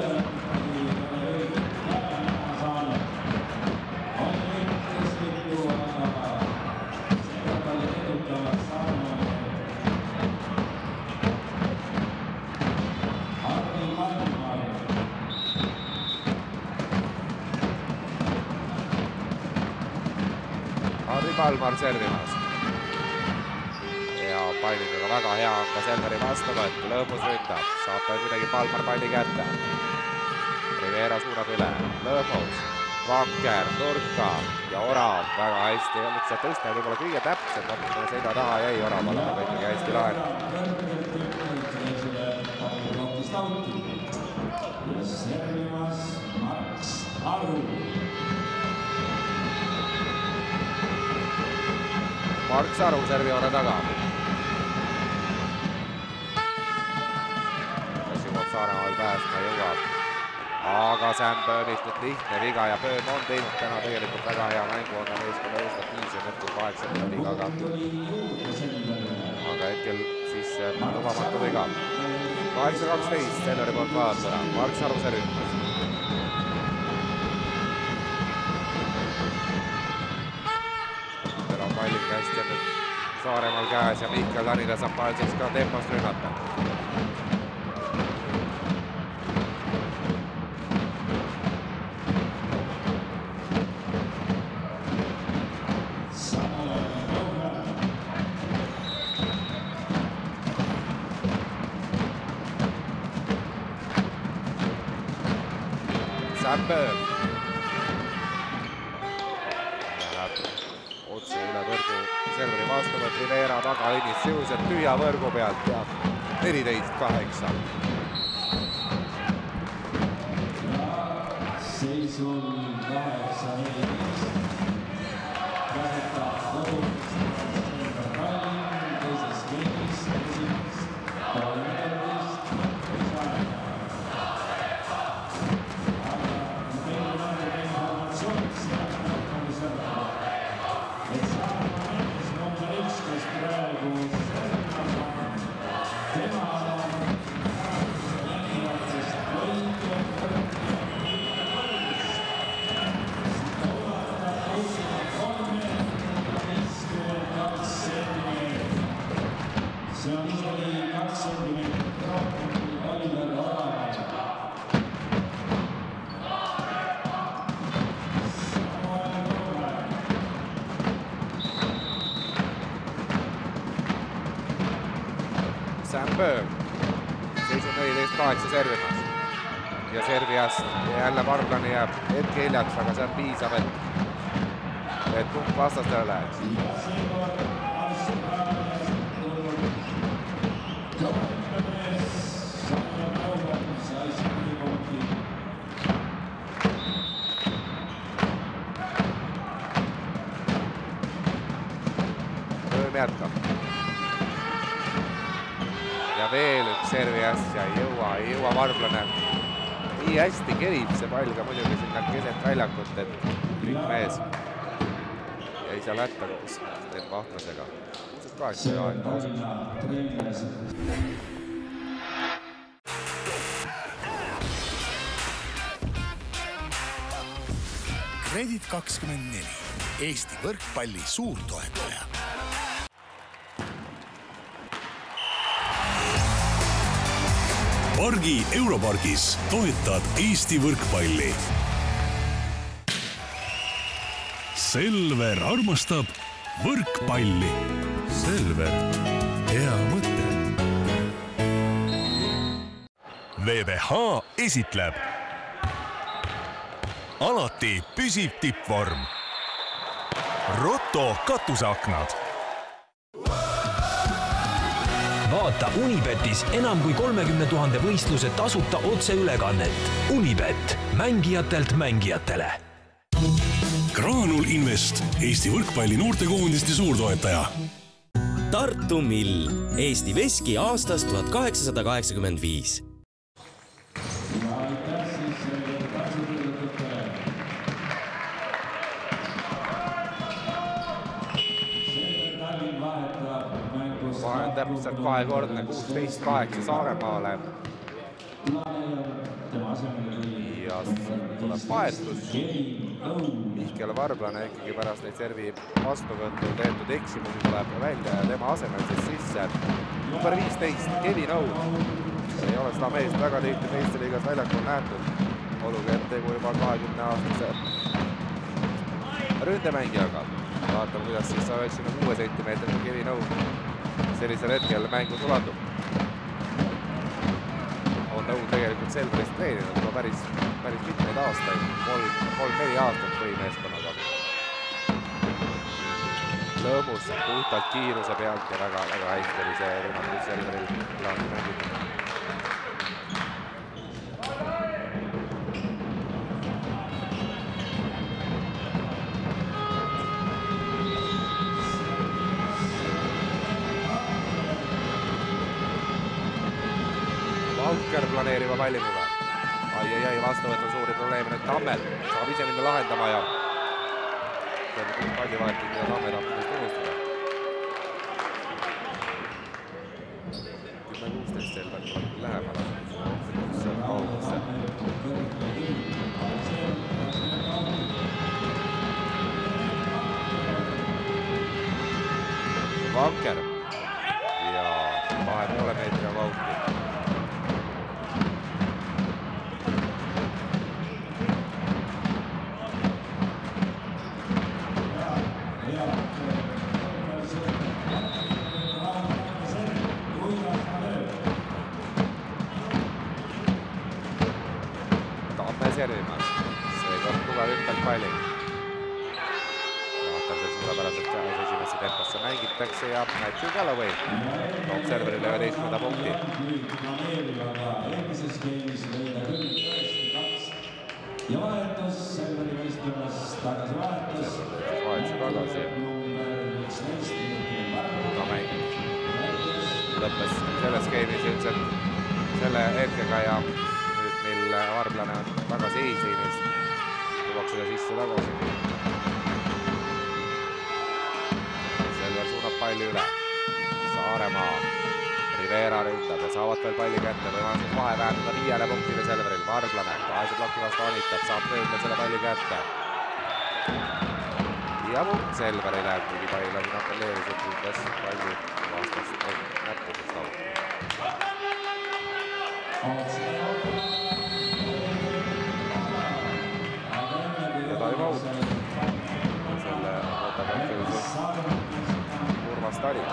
Palmar servimas. Ja palliga väga hea on ka Selveri vastuvõtt. Lõõmus ründab. Saab ta kuidagi Palmar palli kätte. Rivera suunab üle. Lõõmus. Vanker, nurka ja Orav väga hästi. Olnud see tõste võib-olla kõige täpselt. Natukene seina taha jäi Oraval, aga ikkagi hästi laenu. Ja servimas Mark Aru. Mark Saru servijoone taga. Kas jõuab Saaremaal pääsma, jõuab. Aga Sam Pöömilt nüüd lihtne viga ja Pööm on teinud täna tegelikult väga hea mängu, on ta meeskonna õustakiivsem hetkel 8 ligaga. Aga hetkel siis lubamatu viga. 8-12 Selveri poolt vaatada. Mark Saru servimas. Palliga hästi on nüüd Saaremaal käes ja Mihkel Tanila saab paelseks ka tempost rünnata. Sam Pööm. Otse üle võrgu Selveri vastuvõtt Rivera taga õnnis siuselt tüüa võrgu pealt ja 14-8. Seisul 8-14. Vahetab kodus teises skeemis esimest 13. See on isegi 2 sentimeetrit rohkem kui Oliver Oraval. Sam Pööm, seisun 14-8 servimas. Ja Serviast jälle Varblani jääb hetke hiljaks, aga see on piisav, et punkt vastastele läheks. Võim jätkab. Ja veel üks servi äsja, ei jõua Varblane. Nii hästi kerib see pall ka muidugi sinna keset väljakut, et kõik mees jäi seal hätta koos Sten Vahtlasega. 8 ja aeg pausiks. Kredit24, Eesti võrkpalli suurtoetaja. Pargi Europargis toetad Eesti võrkpalli. Selver armastab võrkpalli. Selver, hea mõte. VBH esitleb alati püsiv tippvorm. Rotto katuseaknad. Vaata Unibetis enam kui 30 000 võistluse tasuta otseülekannet. Unibet, mängijatelt mängijatele. Graanul Invest, Eesti võrkpalli noortekoondiste suurtoetaja. Tartu Mill, Eesti veski aastast 1885. Vahe on täpselt kahekordne, 16-8 Saaremaale. Ja tuleb vahetus. Mihkel Varblane ikkagi pärast neid servi vastuvõttu tehtud eksimusi tuleb välja ja tema asemel siis sisse number 15, Kevin Oud. Ei ole seda meest väga tihti Eesti liigas väljakul nähtud. Oluge tegu juba 20-aastase ründemängijaga. Vaatame, kuidas siis 96 cm Kevin Oud sellisel hetkel mängu sulandub. On Oud tegelikult Selverist treeninud juba päris mitmeid aastaid, 3-4 aastat põhimeeskonnaga. Lõõmus puhtalt kiiruse pealt ja väga hästi oli see rünnatud Selveril plaani mängida. Valker planeeriva pallimuga. Ai, vastuvõtt on suuri probleeme nüüd Tammel. Saab ise minna lahendama ja palli vahetid, mida Tamme tahab nüüd unustada. 10-16 Selver tuleb lähemale. See on kaugusse. Valker. Ja 2,5 meetri vauhti. Servimas. Seekord tugev ümberpalli. Vaatab see suurepäraselt käes esimesse temposse mängitakse ja Matthew Galloway toob Selverile 11. punkti. Ja vahetus Selveri võistkonnas tagasi vahetus. Vahetuse tagasi. Ka mäng lõppes selles skeemis üldiselt selle hetkega ja mil Varblane on tagasi eesliinis, tuuakse ta sisse tagasi. Selver suunab palli üle. Saaremaa, Rivera ründab ja saavad veel palli kätte. Võimalused vahe vähendada 5 punktile Selveril. Varblane kahese ploki vastu anitab, saab tööle selle palli kätte. Ja punkt Selverile, kuigi pall on apelleeris, et umbes palli vastast on näppudest lauta. Taimoud. Selle võtab hetkel siis Urmas Tali.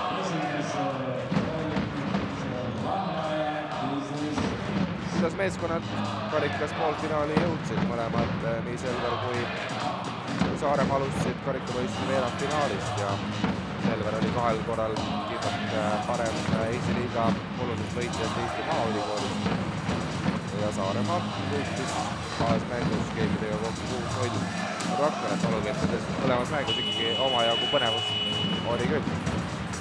Kuidas meeskonnad karikas poolfinaali jõudsid mõlemad nii Selver kui Saaremaa alustasid karikavõistluse veerandfinaalist ja Selver oli 2 korral kindlalt parem Eesti liiga oluliselt võitjast Eesti Maaülikoolist ja Saaremaa võitis 2 mängus keemidega kokku 6-0. Rakveres olukordades mõlemas mängus ikkagi omajagu põnevust oli küll.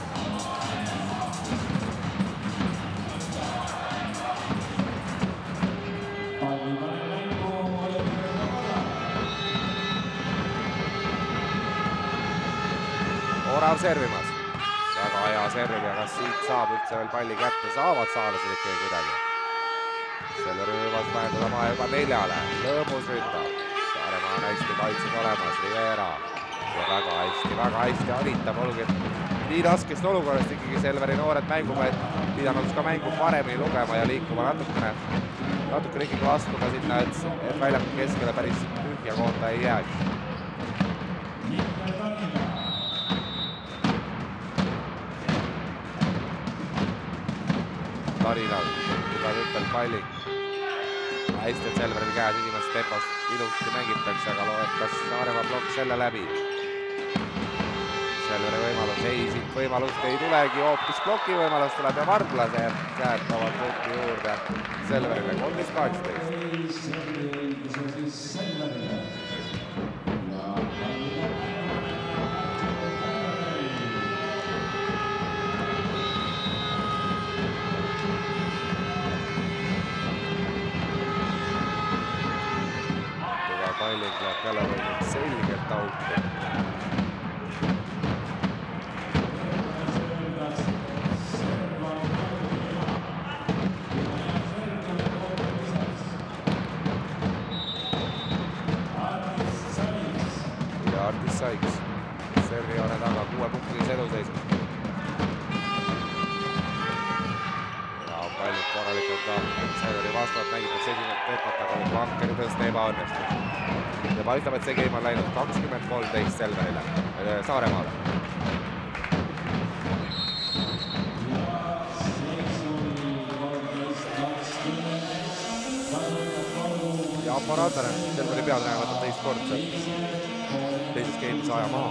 Liivar servimas. Väga hea serv ja kas siit saab üldse veel palli kätte, saavad saarlased ikkagi kuidagi. Selver võivad vähendada maha juba 4-le, lõõmus ründab. Saaremaa on hästi kaitses olemas, Rivera. Ja väga hästi alitab, olgugi nii raskest olukorrast ikkagi Selveri noored mängumehed pidanud ka mängu paremini lugema ja liikuma natukene ikkagi vastuma sinna, et väljaku keskele päris tühja kohta ei jäägi. Tarina, juba hüppel palli. Hästi, et Selveril käes esimest tempost ilusti mängitakse, aga loeb, kas Saaremaa plokk selle läbi. Selveri võimalus, ei, siit võimalust ei tulegi, hoopis ploki võimalus tuleb ja Varblase käetavad punkti juurde Selverile, 13-18. Pallin läheb jälle võinud selgelt auku. Ja Artis Saiks servijoone taga 6 punktis eduseisus. Ja pallid korralikult ka Selveri vastavalt mängitakse esimest tempot, aga nüüd vankeri tõsta ebaõnnestus. Ja paistab, et see game on läinud 20-13 Selverile, Saaremaale. Ja Aparaatane, Selveri peatreener võtab teist kord teises game'is aja maha.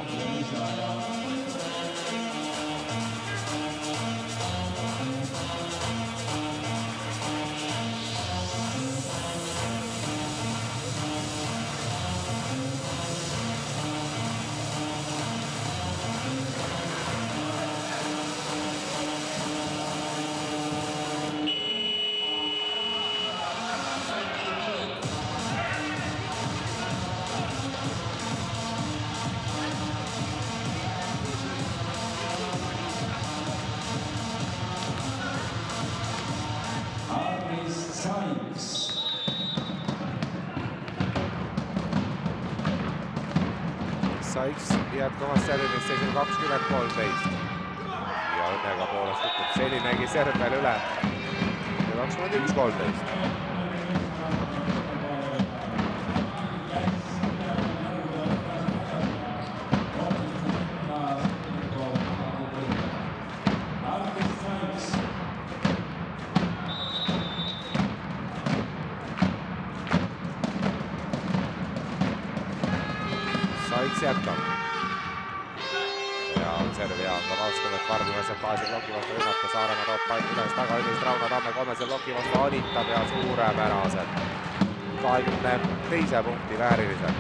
Saiks jätkamas servimis seisib 20-13. Ja õnnega poolest ütleb, Selinegi serv veel üle. Ja 21-13. Saiks jätkab. Ja on serv ja ka vastu, et Varblane saab baasi ploki vastu rünnata. Saaremaa toob pall üles taga, üldist Rauno Tamme 3 ploki vastu anitab ja suurepäraselt. 22 punkti vääriliselt.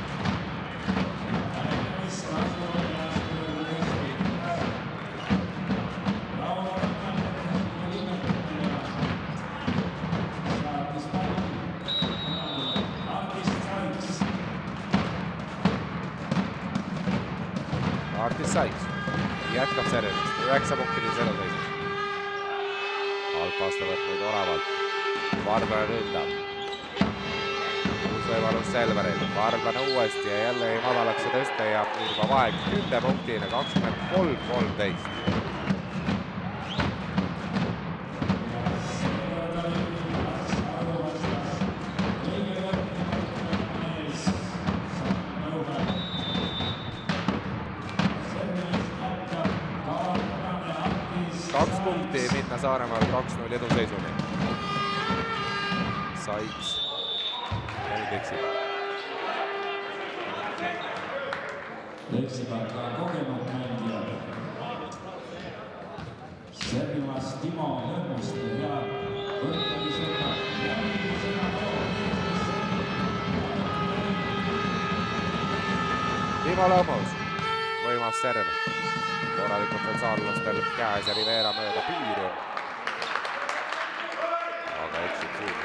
Artis Saiks jätkab servist, 9 punktilis eduseisus. Alt vastu võtnud oravalt. Varblane ründab. Uus võimalus Selveril. Varblane uuesti ja jälle ei madalaks see tõste ja juba vaeg 10 punktine, 23-13. Kaks punkti minna Saaremaal 2-0 eduseisuni. Saiks ja nüüd eksib. Eksivad ka kogenud mängijad. Servimas Timo Lõhmuste ja võrkamisega. Timo Lõhmus, võimas serv. Korralikult veel saarlastel käes ja Rivera mööda piiri. Aga eksib siin.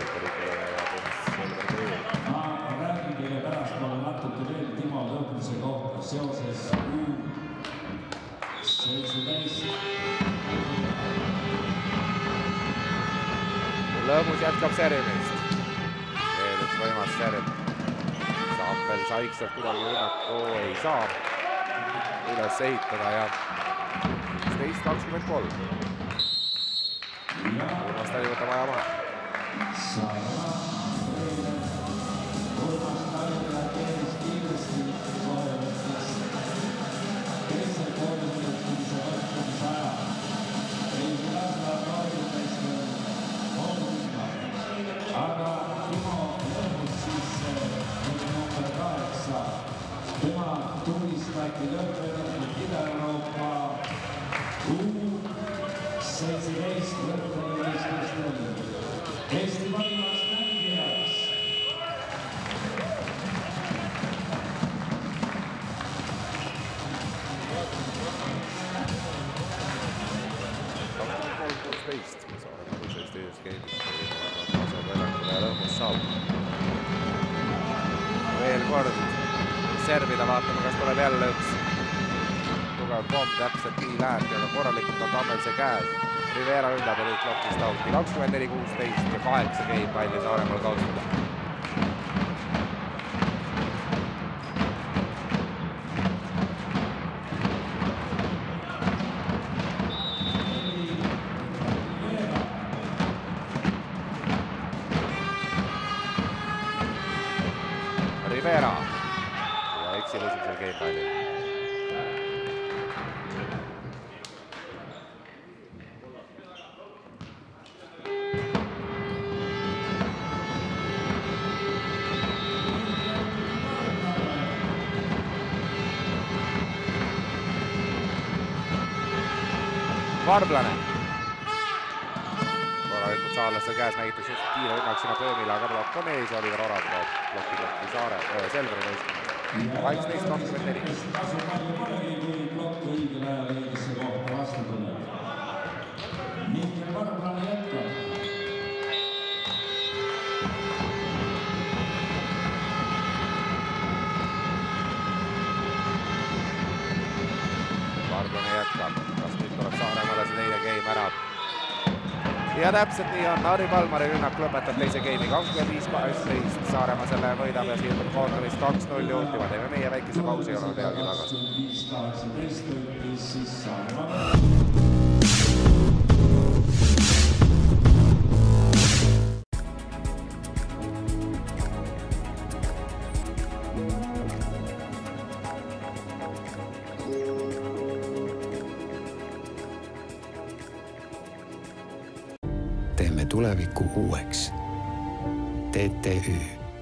Ma räägin teile pärast natuke veel Timo Lõhmuse kohta seoses Lõõmus jätkab servimist. Veel üks võimas serv. Saab veel Saikselt kuidagi rünnaku, ei saa üles ehitada ja 15-23. Urmas Tali võtab aja maha. Tema tulistati lõppenud Ida-Euroopa U17 võrkpallivõistlustel Eesti parimaks mängijaks. Veel kord servida, vaatame, kas tuleb jälle üks tugev pomm, täpselt nii läheb ja korralikult on Tammel see käes. Rivera ründab ja nüüd klokkist auti 24-16 ja 8 käib palli Saaremaal kaustada. Rivera ja eksil esimesel käibpalli. Varblane. Korralikult saarlaste käes näitas just kiire rünnak sinna Pöömile, aga blokk on ees ja Oliver Orav toob plokki Saare, Selveri võistkond. 18-24. Varblane jätkab, kas nüüd tuleb Saaremaale see teine game ära. Ja täpselt nii on, Harri Palmari rünnak lõpetab teise game'i 25-18, Saaremaa selle võidab ja siirdab koondamist 2-0 juhtima, teeme meie väikese pausi ja oleme peagi tagasi. Teemme tuleviku uueks. TTÜ.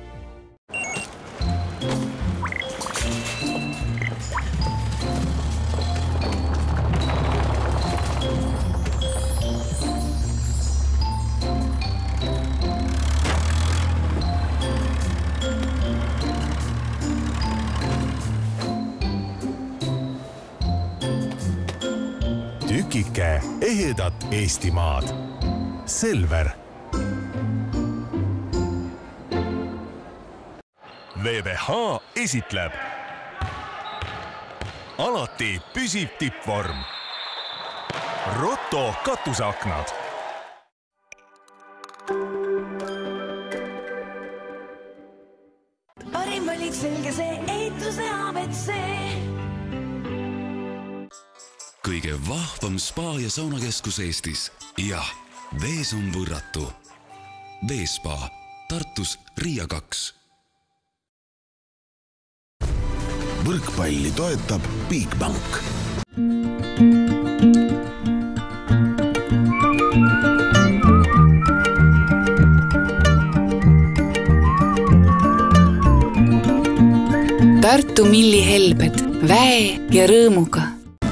Tükike ehedat Eestimaad. Selver. VVH esitleb alati püsiv tippvorm. Rotto katuseaknad. parim valik selge see ehituse ABC. Kõige vahvam spa- ja saunakeskus Eestis. Jah, Vees on võrratu. Veespa, Tartus Riia 2. Võrkpalli toetab Bigbank. Tartu millihelbed väe ja rõõmuga.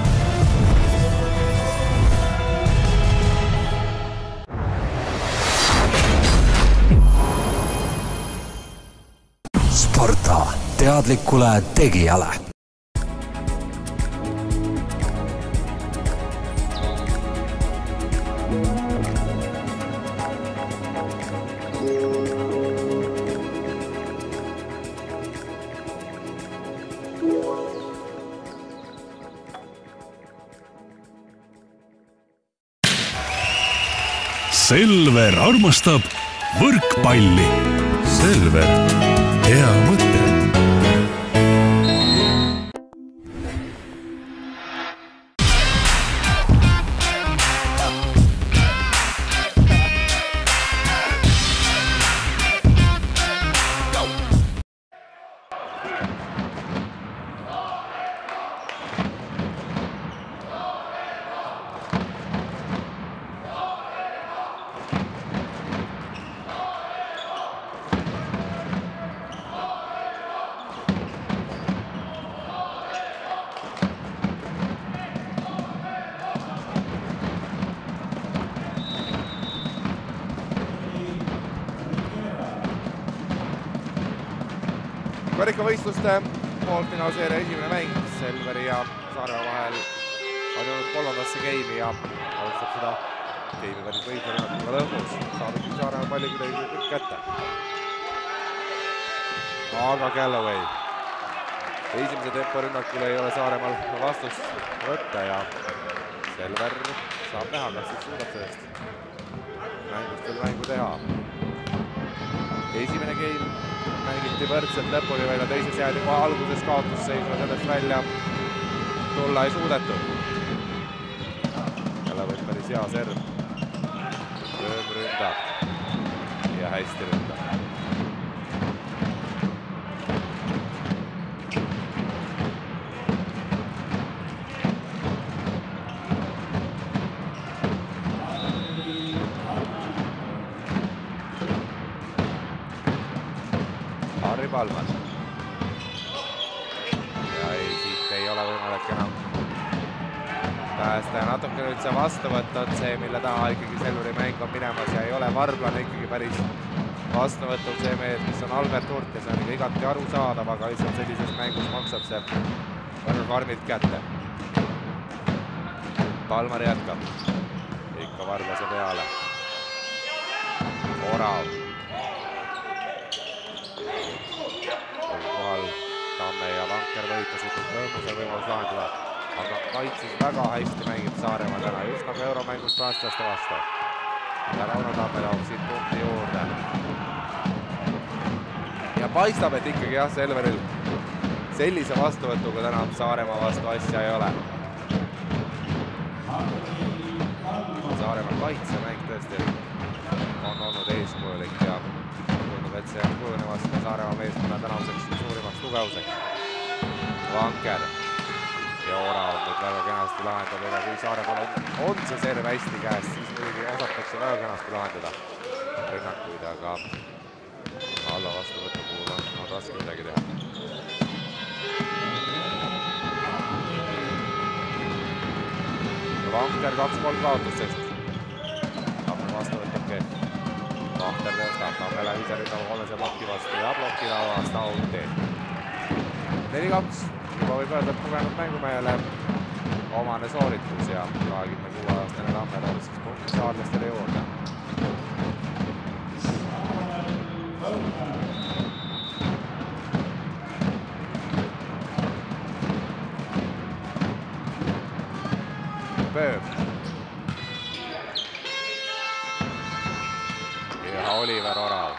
Sparta teadlikule tegijale. Selver armastab võrkpalli. Selver, hea mõte. Karikavõistluste poolfinaalseeria esimene mäng Selveri ja Saaremaa vahel on jõudnud kolmandasse geimi ja alustab seda geimi päris võidurünnakuga lõhmus. Saab ikka Saaremaa palli kuidagi kätte. Aga Galloway. Esimese temporünnakule ei ole Saaremaal vastust võtta ja Selver saab näha, kas siis suudab sellest mängust veel mängu teha. Esimene geim mängiti võrdselt lõpuni välja, teises jäädi kohe alguses kaotusseisu, sellest välja tulla ei suudetud. Jälle võib päris hea serv. Rööm ründab ja hästi ründab. Palman. Ja ei, siit ei ole võimalik enam päästa ja natuke nüüd see vastu võtta on see, mille taha ikkagi Selveri mäng on minemas ja ei ole Varblane ikkagi päris vastu võtnud see mees, mis on Albert Hurt ja see on ikka igati arusaadav, aga lihtsalt sellises mängus maksab see väga karmilt kätte. Palmar jätkab. Ikka Varblase peale. Orav. Tamme ja Vanker võitasid lõõmuse võimalus lahendada, aga kaitses väga hästi mängib Saaremaa täna, just nagu euromängus prantslaste vastu. Ja Rauno Tamme toob siit punkti juurde. Ja paistab, et ikkagi jah, Selveril sellise vastuvõtuga täna Saaremaa vastu asja ei ole. Saaremaa kaitsemäng tõesti on olnud eeskujulik ja tundub, et see on kujunemas Saaremaa meeskonna tänaseks suurimaks tugevuseks. Vanker ja Orav nüüd väga kenasti lahendab, ega kui Saaremaal on see serv hästi käest, siis muidugi osatakse väga kenasti lahendada rünnakuid, aga alla vastuvõtu puhul on raske midagi teha. Vanker 2-3 kaotustest. Tamme vastuvõtab kehv. Vanker tõstab, Tamme läheb ise ründama kolmese plokki vastu ja plokki lavast auti. 4-2, juba võib öelda, et kogenud mängumehele omane sooritus ja 26-aastane Tamme toob siis punkti saarlastele juurde. Pööb. Ja Oliver Orav.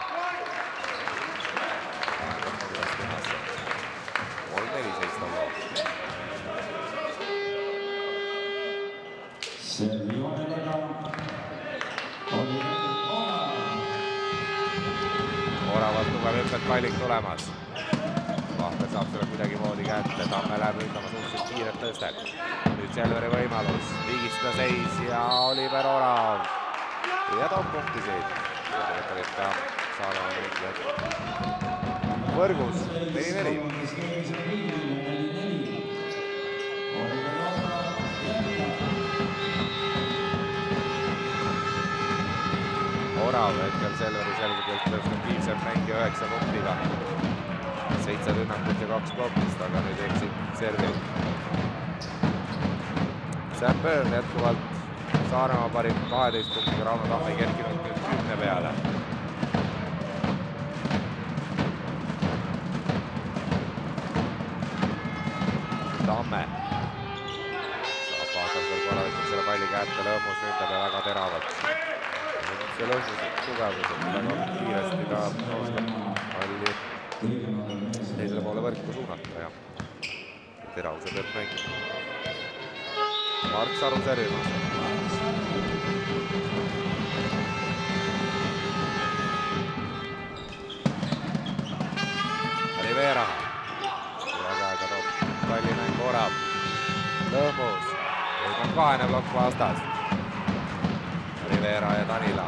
3-4-7 on lood. Oravalt tugev hüppelt kallik tulemas. Vahter saab selle kuidagi moodi kätte, Tamme läheb ründama suhteliselt kiiret tõstet. Nüüd Selveri võimalus, viigistada seis ja Oliver Orav. Ja toob punkti siit. Olid ka Saaremaa mängijad võrgus 4-4. Orav hetkel Selveri selgelt perspektiivsem mängija 9 punktiga. 7 rünnakut ja 2 blokkist, aga nüüd eksib servil. Sam Pöörn jätkuvalt Saaremaa parim 12 punktiga, Rauno Tamme ei kerkinud nüüd 10 peale. Tamme saab vaatavalt veel korralikult selle palli kätte, lõõmus ründab ja väga teravalt. see lõhmused tugevused väga kiiresti ta oskab palli teisele poole võrku suunata ja teravuse pealt mängida. Mark Saru servimas. Rivera. Ja käega toob palli mängu Orav. Lõhmus. Nüüd on kahene blokk vastas. Rivera ja Tanila.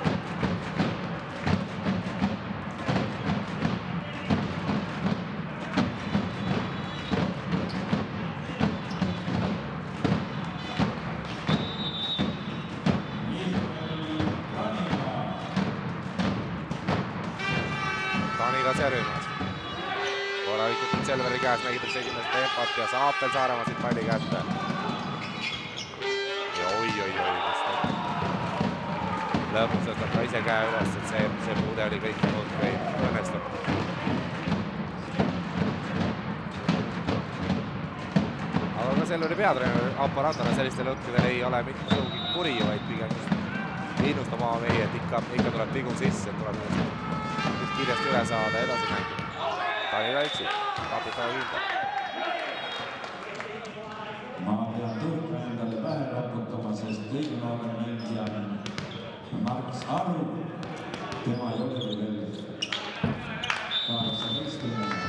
Tanila servimas. Korralikult Selveri käes mängitakse esimest tempat ja saab veel Saaremaa siit palli kätte. Ja oi, mis lõpuks võtab ka ise käe üles, et see puude oli kõik muud kui õnnestab. Aga ka Selveri peatreener Apo Randana sellistel õhkudel ei ole mitte suugi kuri, vaid pigem just innustab oma meie, et ikka tuleb vigu sisse, et tuleb nüüd kiiresti üle saada edasi mängida. Tanila üksi, kapib väga hinda. Ma pean Turka endale pähe raputama, sest kõige noorem mängija Mark Saru, tema ei ole veel 18.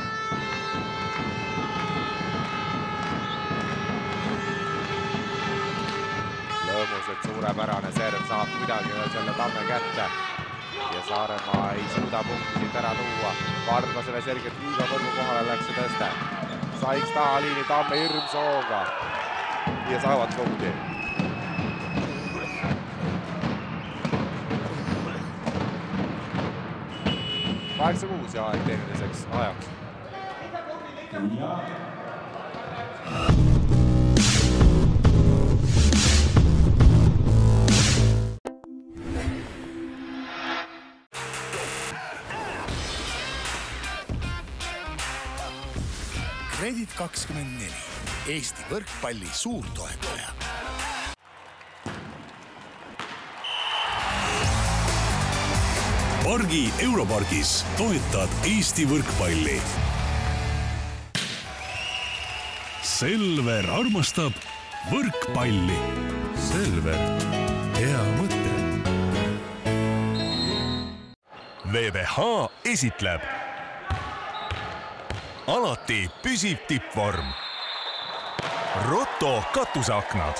Lõõmuselt suurepärane serv saab kuidagi veel selle Tamme kätte ja Saaremaa ei suuda punkti siit ära tuua. Vardlasele selgelt liiga võrgu kohale läks see tõste. Saiks taha liini Tamme hirmsooga ja saavad punkti. 8-6 ja aeg tehniliseks ajaks. Kredit24, Eesti võrkpalli suurtoetaja. Pargi Europargis toetad Eesti võrkpalli. Selver armastab võrkpalli. Selver, hea mõte. VBH esitleb alati püsiv tippvorm. Rotto katuseaknad.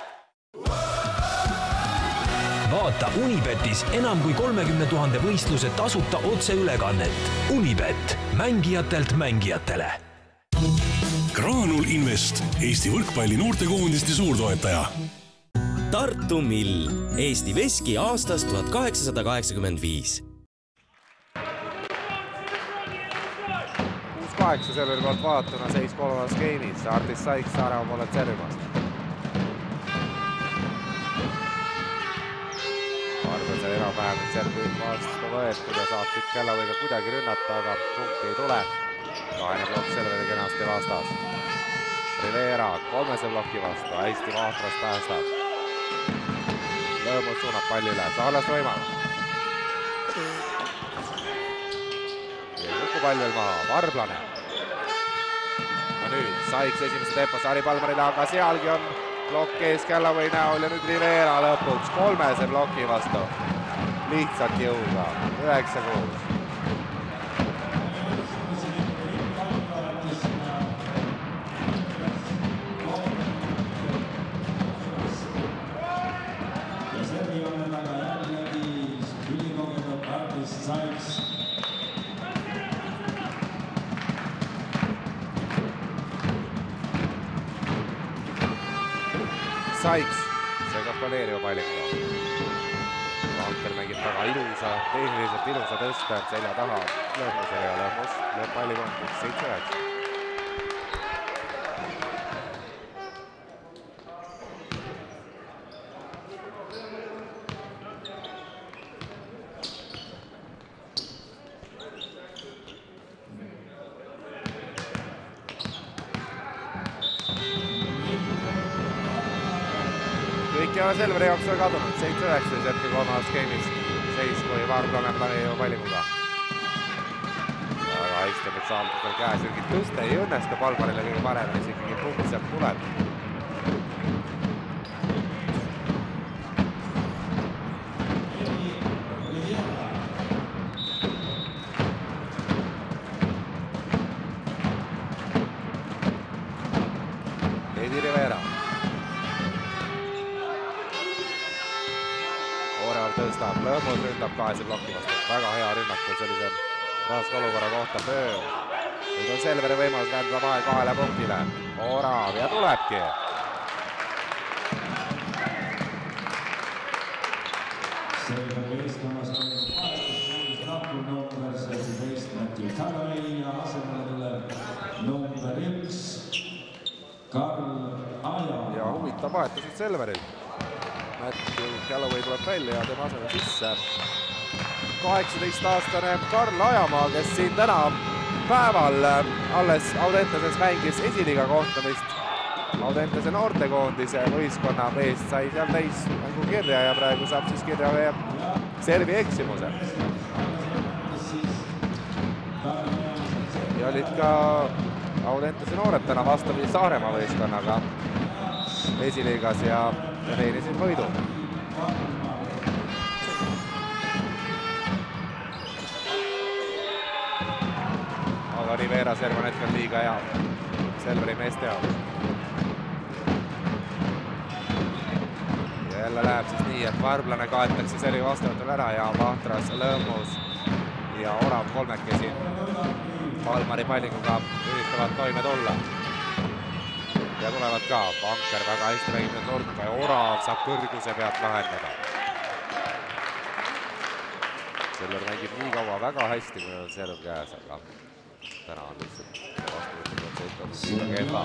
Vaata Unibetis enam kui 30 000 võistluse tasuta otseülekannet. Unibet, mängijatelt mängijatele. Graanul Invest, Eesti võrkpalli noortekoondiste suurtoetaja. Tartu Mill, Eesti veski aastast 1885. 6-8 Selveri poolt vaatuna, 6-3 skeemis. Artis Saiks Saaremaa poolelt servimas. Arvesel enam-vähem servi vastu võetud ja saab siit Kellavõiga kuidagi rünnata, aga punkti ei tule. Kahene blokk Selveri kenasti vastas. Rivera 3. blokki vastu, hästi vahtrast päästab. Lõõmus suunab palli üle, Saarlast võimalus. Kuku pall veel maha, Varblane. Ja nüüd Saiks esimese temposse Harri Palmarile, aga sealgi on blokk ees Kellavõi näol ja nüüd Rivera lõpuks 3. bloki vastu. Lihtsalt jõuga, 9-6. Ja servi on taga jällegi ülikogenud Artis Saiks. Saiks segab planeeriva palliga. Vanker mängib taga ilusa, tehniliselt ilusa tõste selja taha. Lõõmusele ja Lõõmus lööb palli konkuks 7-9. Kõik ei ole Selveri jaoks veel kadunud, 7-9 hetkel kolmandas skeemis. seis, kui Varblane planeeriva pallinguga. Väga hästi nüüd saaldusel käesürgid tõsta ei õnnestu Palmarile kõige paremini, siis ikkagi punkt sealt tuleb. Edi Rivera. Orav tõstab, Lõõmus ründab kahese plokki vastu. Väga hea rünnakul sellise raske olukorra kohta Pöö. Nüüd on Selveri võimalus vähendada vahe 2 punktile. Orav ja tulebki. Selveri eestkonnast toimub vahetus lahku number 17 Matthew Tagai ja asemele tuleb number 1 Karl Aja. Ja huvitav vahetused Selveril. Matthew Galloway tuleb välja ja tema asemel sisse 18-aastane Karl Ajamaa, kes siin täna päeval alles Audenteses mängis esiliiga kohtumist. Audentese noortekoondise võistkonna meest sai seal täis mängu kirja ja praegu saab siis kirja veel servi eksimuse. Ja olid ka Audentese noored täna vastavili Saaremaa võistkonnaga esiliigas ja teenisid võidu. Aga Rivera serv on hetkel liiga hea Selveri meeste jaoks. Ja jälle läheb siis nii, et Varblane kaetakse servi vastavõtul ära ja Vahtras, Lõõmus ja Orav kolmekesi Palmari pallinguga üritavad toime tulla. Ja tulevad ka, Vanker väga hästi mängib nüüd nurka ja Orav saab kõrguse pealt lahendada. Seller mängib nii kaua väga hästi, kui on serv käes, aga täna on lihtsalt vastuvõtlikult liiga kehva.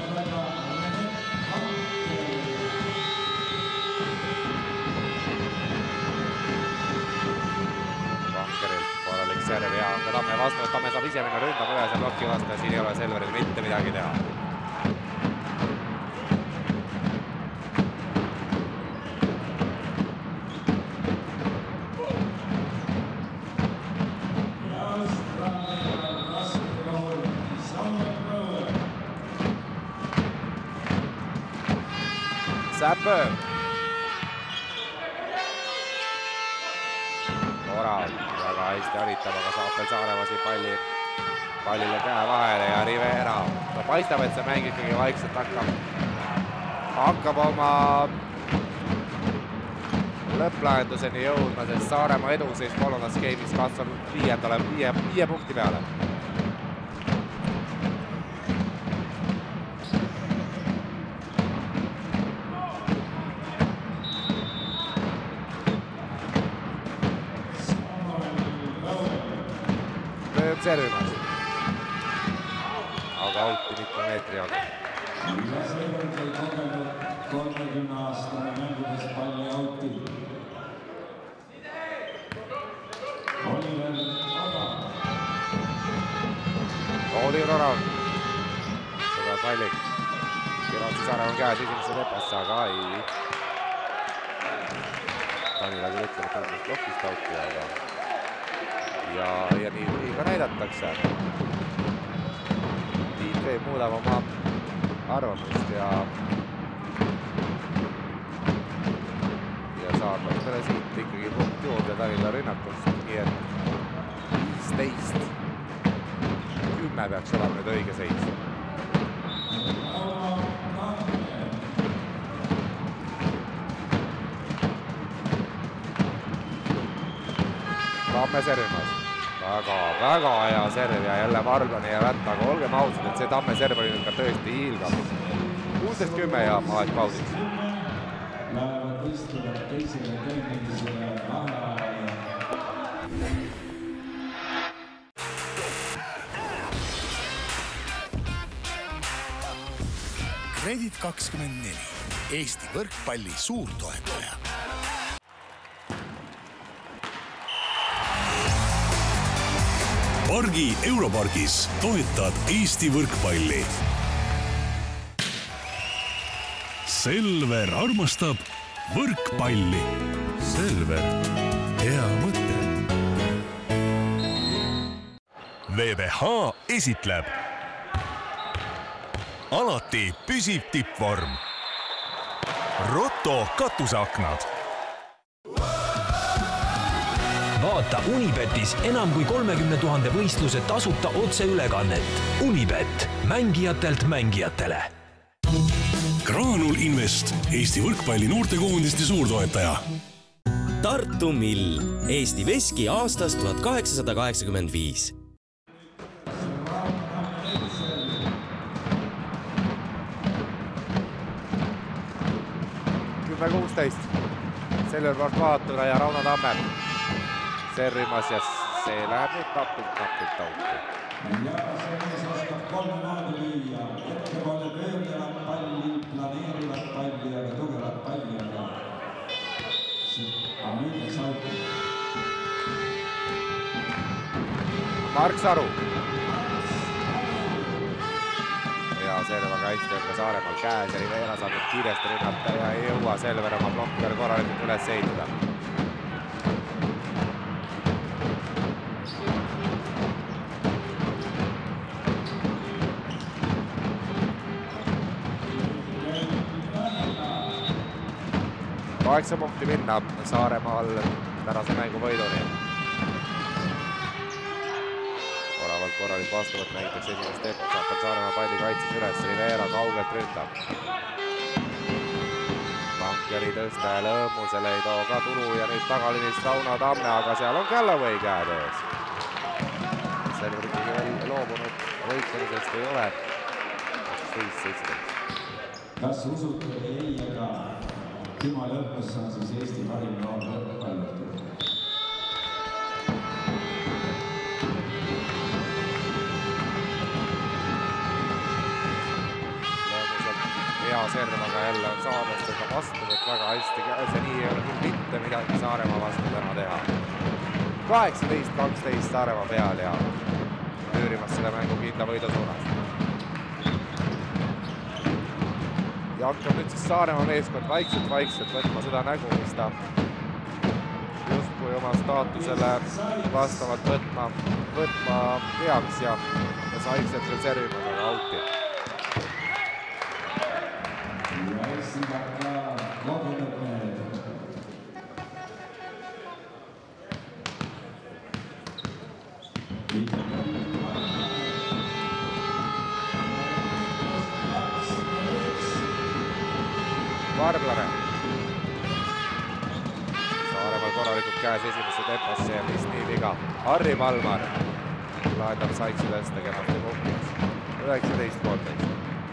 Vankerilt korralik serv ja ka Tamme vastu, et Tamme saab ise minna ründama ühese plokki vastu ja siin ei ole Selveril mitte midagi teha. Säpö. Orav väga hästi haritab, aga saab veel Saaremaa siin pallile käe vahele ja Rivera. Paistab, et see mäng ikkagi vaikselt hakkab oma lõpplahenduseni jõudma, sest Saaremaa eduseis kolmandas skeemis kasvab 5 punkti peale. Servimas. Aga auti mitme meetri jagu. Ja seekord ei kogenud 30-aastane mängudes palli auti. Oliver Orav. Oliver Orav. Seda pallik. Kirotsi Saare on käes esimesse tepasse, aga ei. Tanila küll ütleb, et on blokist auti, aga ja nii ka näidatakse. Tiit Veeb muudab oma arvamust ja saab mõttele siit ikkagi punkt juurde Tallinna rünnakust, nii et 15-10 peaks olema nüüd õige seis. Tamme servimas. Väga hea serv ja jälle Varblane ja Vätta, aga olgem ausad, et see Tamme serv oli nüüd ka tõesti hiilgab. 16-10 ja aeg pausiks. Lähevad istuvad teisele tehnilisele vaheajale. Kredit24, Eesti võrkpalli suurtoetaja. Pargi Europargis toetad Eesti võrkpalli. Selver armastab võrkpalli. Selver, hea mõte. VBH esitleb alati püsib tippvorm. Rotto katuseaknad. Vaata Unibetis enam kui 30 000 võistluse tasuta otseülekannet. Unibet, mängijatelt mängijatele. Graanul Invest, Eesti võrkpalli noortekoondiste suurtoetaja. Tartu Mill, Eesti veski aastast 1885. 10-16. Selver poolt vaatuna ja Rauno Tammel servimas ja see läheb nüüd napilt auti. Ja selles oskab 3 maali lüüa. Ettepoole pöördevad palli, planeerivad palli, aga tugevad palli, aga nüüd läks auti. Mark Saru. Ja Selva kaitse on ka Saaremaal käes ja Rivera saab nüüd kiiresti rünnata ja ei jõua Selver oma blokker korralikult üles ehitada. Kaheksa punkti minna Saaremaal tänase mängu võiduni. Oravalt korralik vastuvõtt näiteks esimest tempot saab Saaremaa palli kaitses üles, Rivera kaugelt ründab. Bankeri tõsta ja Lõõmusele ei too ka tulu ja nüüd tagalinist Rauno Tamme, aga seal on Callaway käed ees. Selver ikkagi veel loobunud võitlemisest ei ole. 5-17. Kas usute või ei, aga Timo Lõppes on siis Eesti parim noor võrkpallur. Hea serv, aga jälle on saamestega vastuvõtt väga hästi käes ja nii ei ole küll mitte midagi Saaremaa vastu täna teha. 18-12 Saaremaa peal ja püürimas selle mängu kindla võidu suunas. Ja hakkab nüüd siis Saaremaa meeskond vaikselt võtma seda nägu, mis ta justkui oma staatusele vastavalt võtma peaks ja vaikselt veel servima taga auti. Ja eksivad ka kogunud need. Varblane. Saaremaal korralikult käes esimesse temposse ja mis nii viga. Harri Palmar lahendab Saiksi tõsta kenasti punktis. 19-13.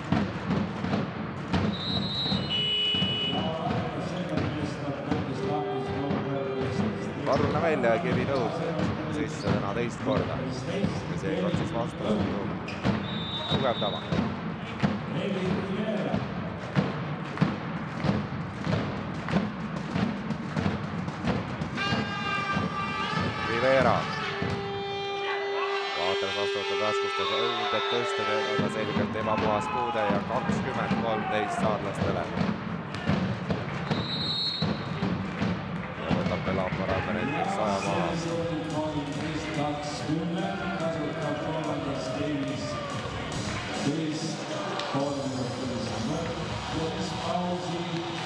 Varblane välja ja Kevin Õus sisse täna teist korda. Ja seekord siis vastu tugevdama. Rivera. Vaaters vastuvõtab raskustes õundet tõstade, aga selgelt ebapuhas puude ja 20-13 saarlastele. Ja võtab veel aparaata näiteks 100 maha. 20 kasutab kolmandas skeemis. Teist kolmandas pausi.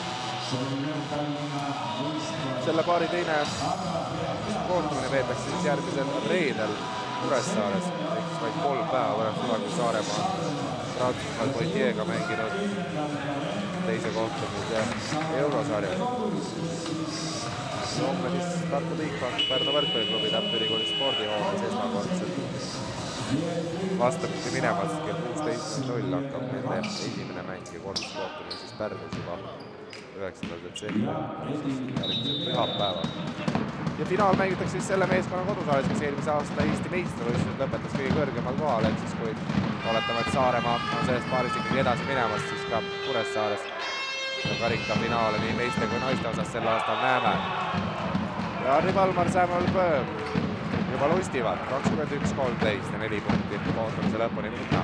Selle paari teine kohtumine peetakse siis järgmisel reedel Kuressaares. Ehk siis vaid 3 päeva pärast seda, kui Saaremaa Prantsusmaal Poitiega mänginud teise kohtumise eurosarjas. Homme siis Tartu Bigbank Pärnu võrkpalliklubi Tartu Ülikooli spordihoones esmakordselt vastamisi minemas kell 16.00 hakkab nende esimene mäng ja korduskohtumine siis Pärnus juba 9. detsembril järgmisel pühapäeval. Ja finaal mängitakse siis selle meeskonna kodusaalis, kes eelmise aasta Eesti meistrivõistlused lõpetas kõige kõrgemal kohal, ehk siis kui oletame, et Saaremaa on sellest paarist ikkagi edasi minemas, siis ka Kuressaares karika finaale nii meeste kui naiste osas sel aastal näeme. Ja Harri Palmar, Samuel Põõm juba lustivad 21-13 ja 4 punkti kohtumise lõpuni minna.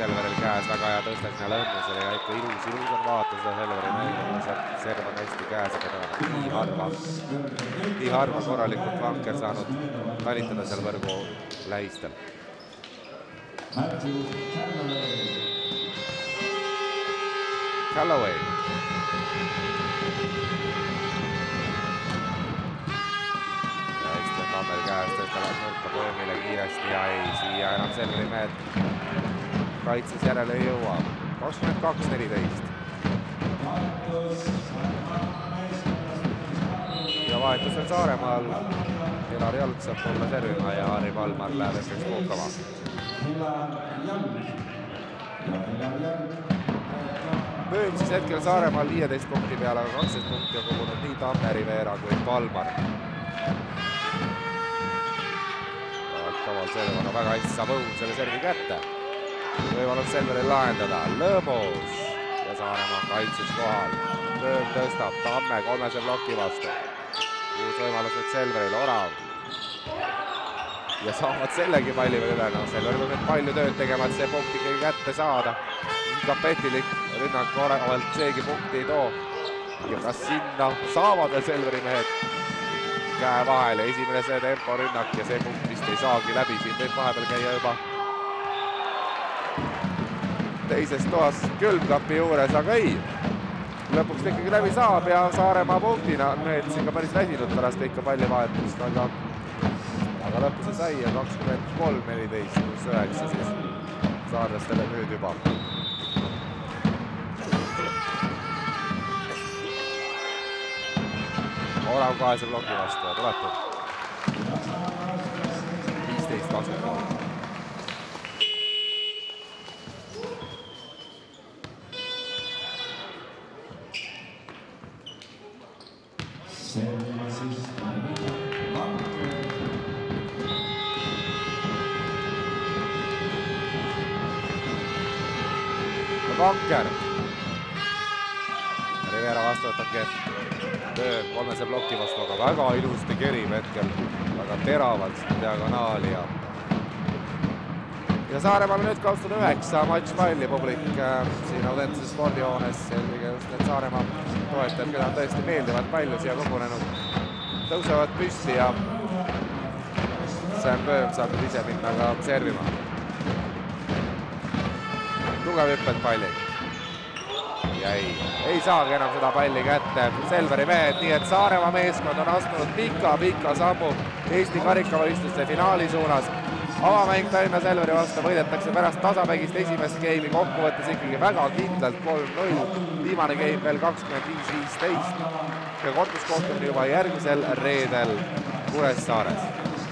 Selveril käes, väga hea tõstes ja lõhmus oli ikka ilus on vaata seda Selveri mängu, serv on hästi käes, aga nii harva korralikult Vanker saanud talitada seal võrgu lähistel. Callaway. Ja hästi on Tammel käes, tõstab nurka Böömile kiiresti ja ei, siia enam Selveri mehed kaitses järele ei jõua. 22-14. Ja vahetusel Saaremaal Elar Jalg saab tulla servima ja Harri Palmar läheb hetkeks puhkama. Bööm siis hetkel Saaremaal 15 punkti peale, aga 12 punkti on kogunud nii Tamme, Rivera kui Palmar. Kaval serv, aga väga hästi saab õun selle servi kätte. Võimalus Selveril lahendada, Lõõmus ja Saaremaa kaitses kohal. Bööm tõstab, Tamme 3 ploki vastu. Uus võimalus nüüd Selveril, Orav. Ja saavad sellegi palli veel üle, no Selver peab nüüd palju tööd tegema, et see punkt ikkagi kätte saada. Kapetilik rünnak Oravalt seegi punkti ei too. Ja kas sinna saavad veel Selveri mehed käe vahele, esimene see tempo rünnak ja see punkt vist ei saagi läbi, siin võib vahepeal käia juba teises toas külmkapi juures, aga ei. Lõpuks ikkagi läbi saab ja Saaremaa punktina need siin ka päris väsinud pärast pikka pallivahetust, aga lõppu see sai ja 23-14 pluss 9 siis saarlastele nüüd juba. Orav 2 ploki vastu ja tuletab 15-23. Vanker. Rivera vastu võtab kehv. Bööm 3 ploki vastu, aga väga ilusti kerib hetkel. Väga teravalt diagonaali ja Saaremaal nüüd kaustud 9 matšpalli publik siin Audentse spordihoones. Eelkõige just need Saaremaa toetajad, keda on tõesti meeldivad palju siia kogunenud, tõusevad püsti ja Sam Bööm saab nüüd ise minna ka servima. Tugev hüpped palli. Ja ei saagi enam seda palli kätte Selveri mehed, nii et Saaremaa meeskond on astunud pika sammu Eesti karikavõistluste finaali suunas. Avamäng Tallinna Selveri vastu võidetakse pärast tasamägist esimest geimi, kokkuvõttes ikkagi väga kindlalt 3-0. Viimane geim veel 25-15 ja korduskohtumine juba järgmisel reedel Kuressaares.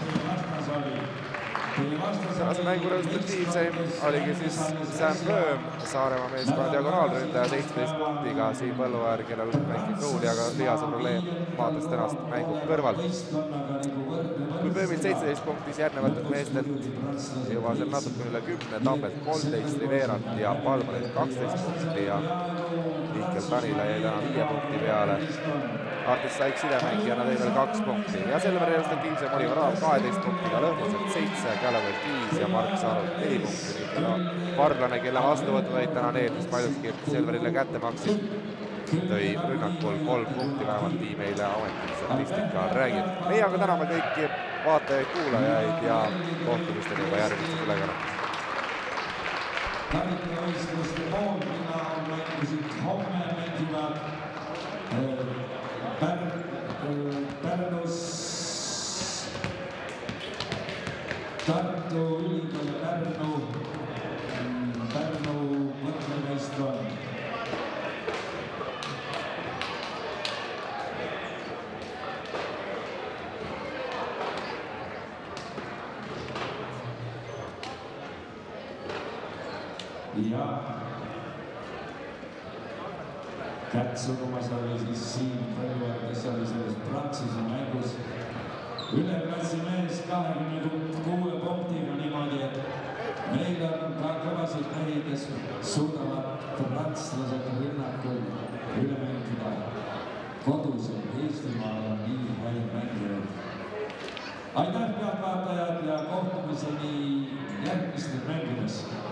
Tänase mängu resultatiivseim oligi siis Sam Bööm, Saaremaa meeskonna diagonaalründaja 17 punktiga, Siim Põlluäär, kellel väike kõuli, aga lihase probleem vaatas tänast mängu kõrvalt. Kui Böömil 17 punktis järgnevatelt meestelt juba seal natuke üle 10, Tammelt 13, Riveralt ja Palmarilt 12 punkti ja Mihkel Tanila jäi täna 5 punkti peale. Artis Saik sidemängijana tõi veel 2 punkti ja Selveri resultatiivsem oli Orav 12 punktiga, Lõhmuselt 7, Callaway'lt 5 ja Mark Saarult 4 punkti. Parglane, kelle vastuvõtu tõid täna need, mis paljuski Selverile kätte maksid, tõi rünnakul 3 punkti, vähemalt nii meile ametlik statistika räägib. Meie aga täname kõiki vaatajaid, kuulajaid ja kohtumisteni juba järgmistes ülekannetes. Karikavõistluste poolfinaal mängisid homme mängivad Pärnus Tartu Ülikool ja Pärnu võtmemeeskond. Ja kätsunumas oli siis Siim Põlluäär, kes oli selles Prantsuse mängus üleklassi mees 26 punktiga niimoodi, et meil on ka kõvasid mehi, kes suudavad prantslased rünnakul üle mängida. Kodusel Eestimaal on nii häid mängijaid. Aitäh, head vaatajad ja kohtumiseni järgmistes mängides!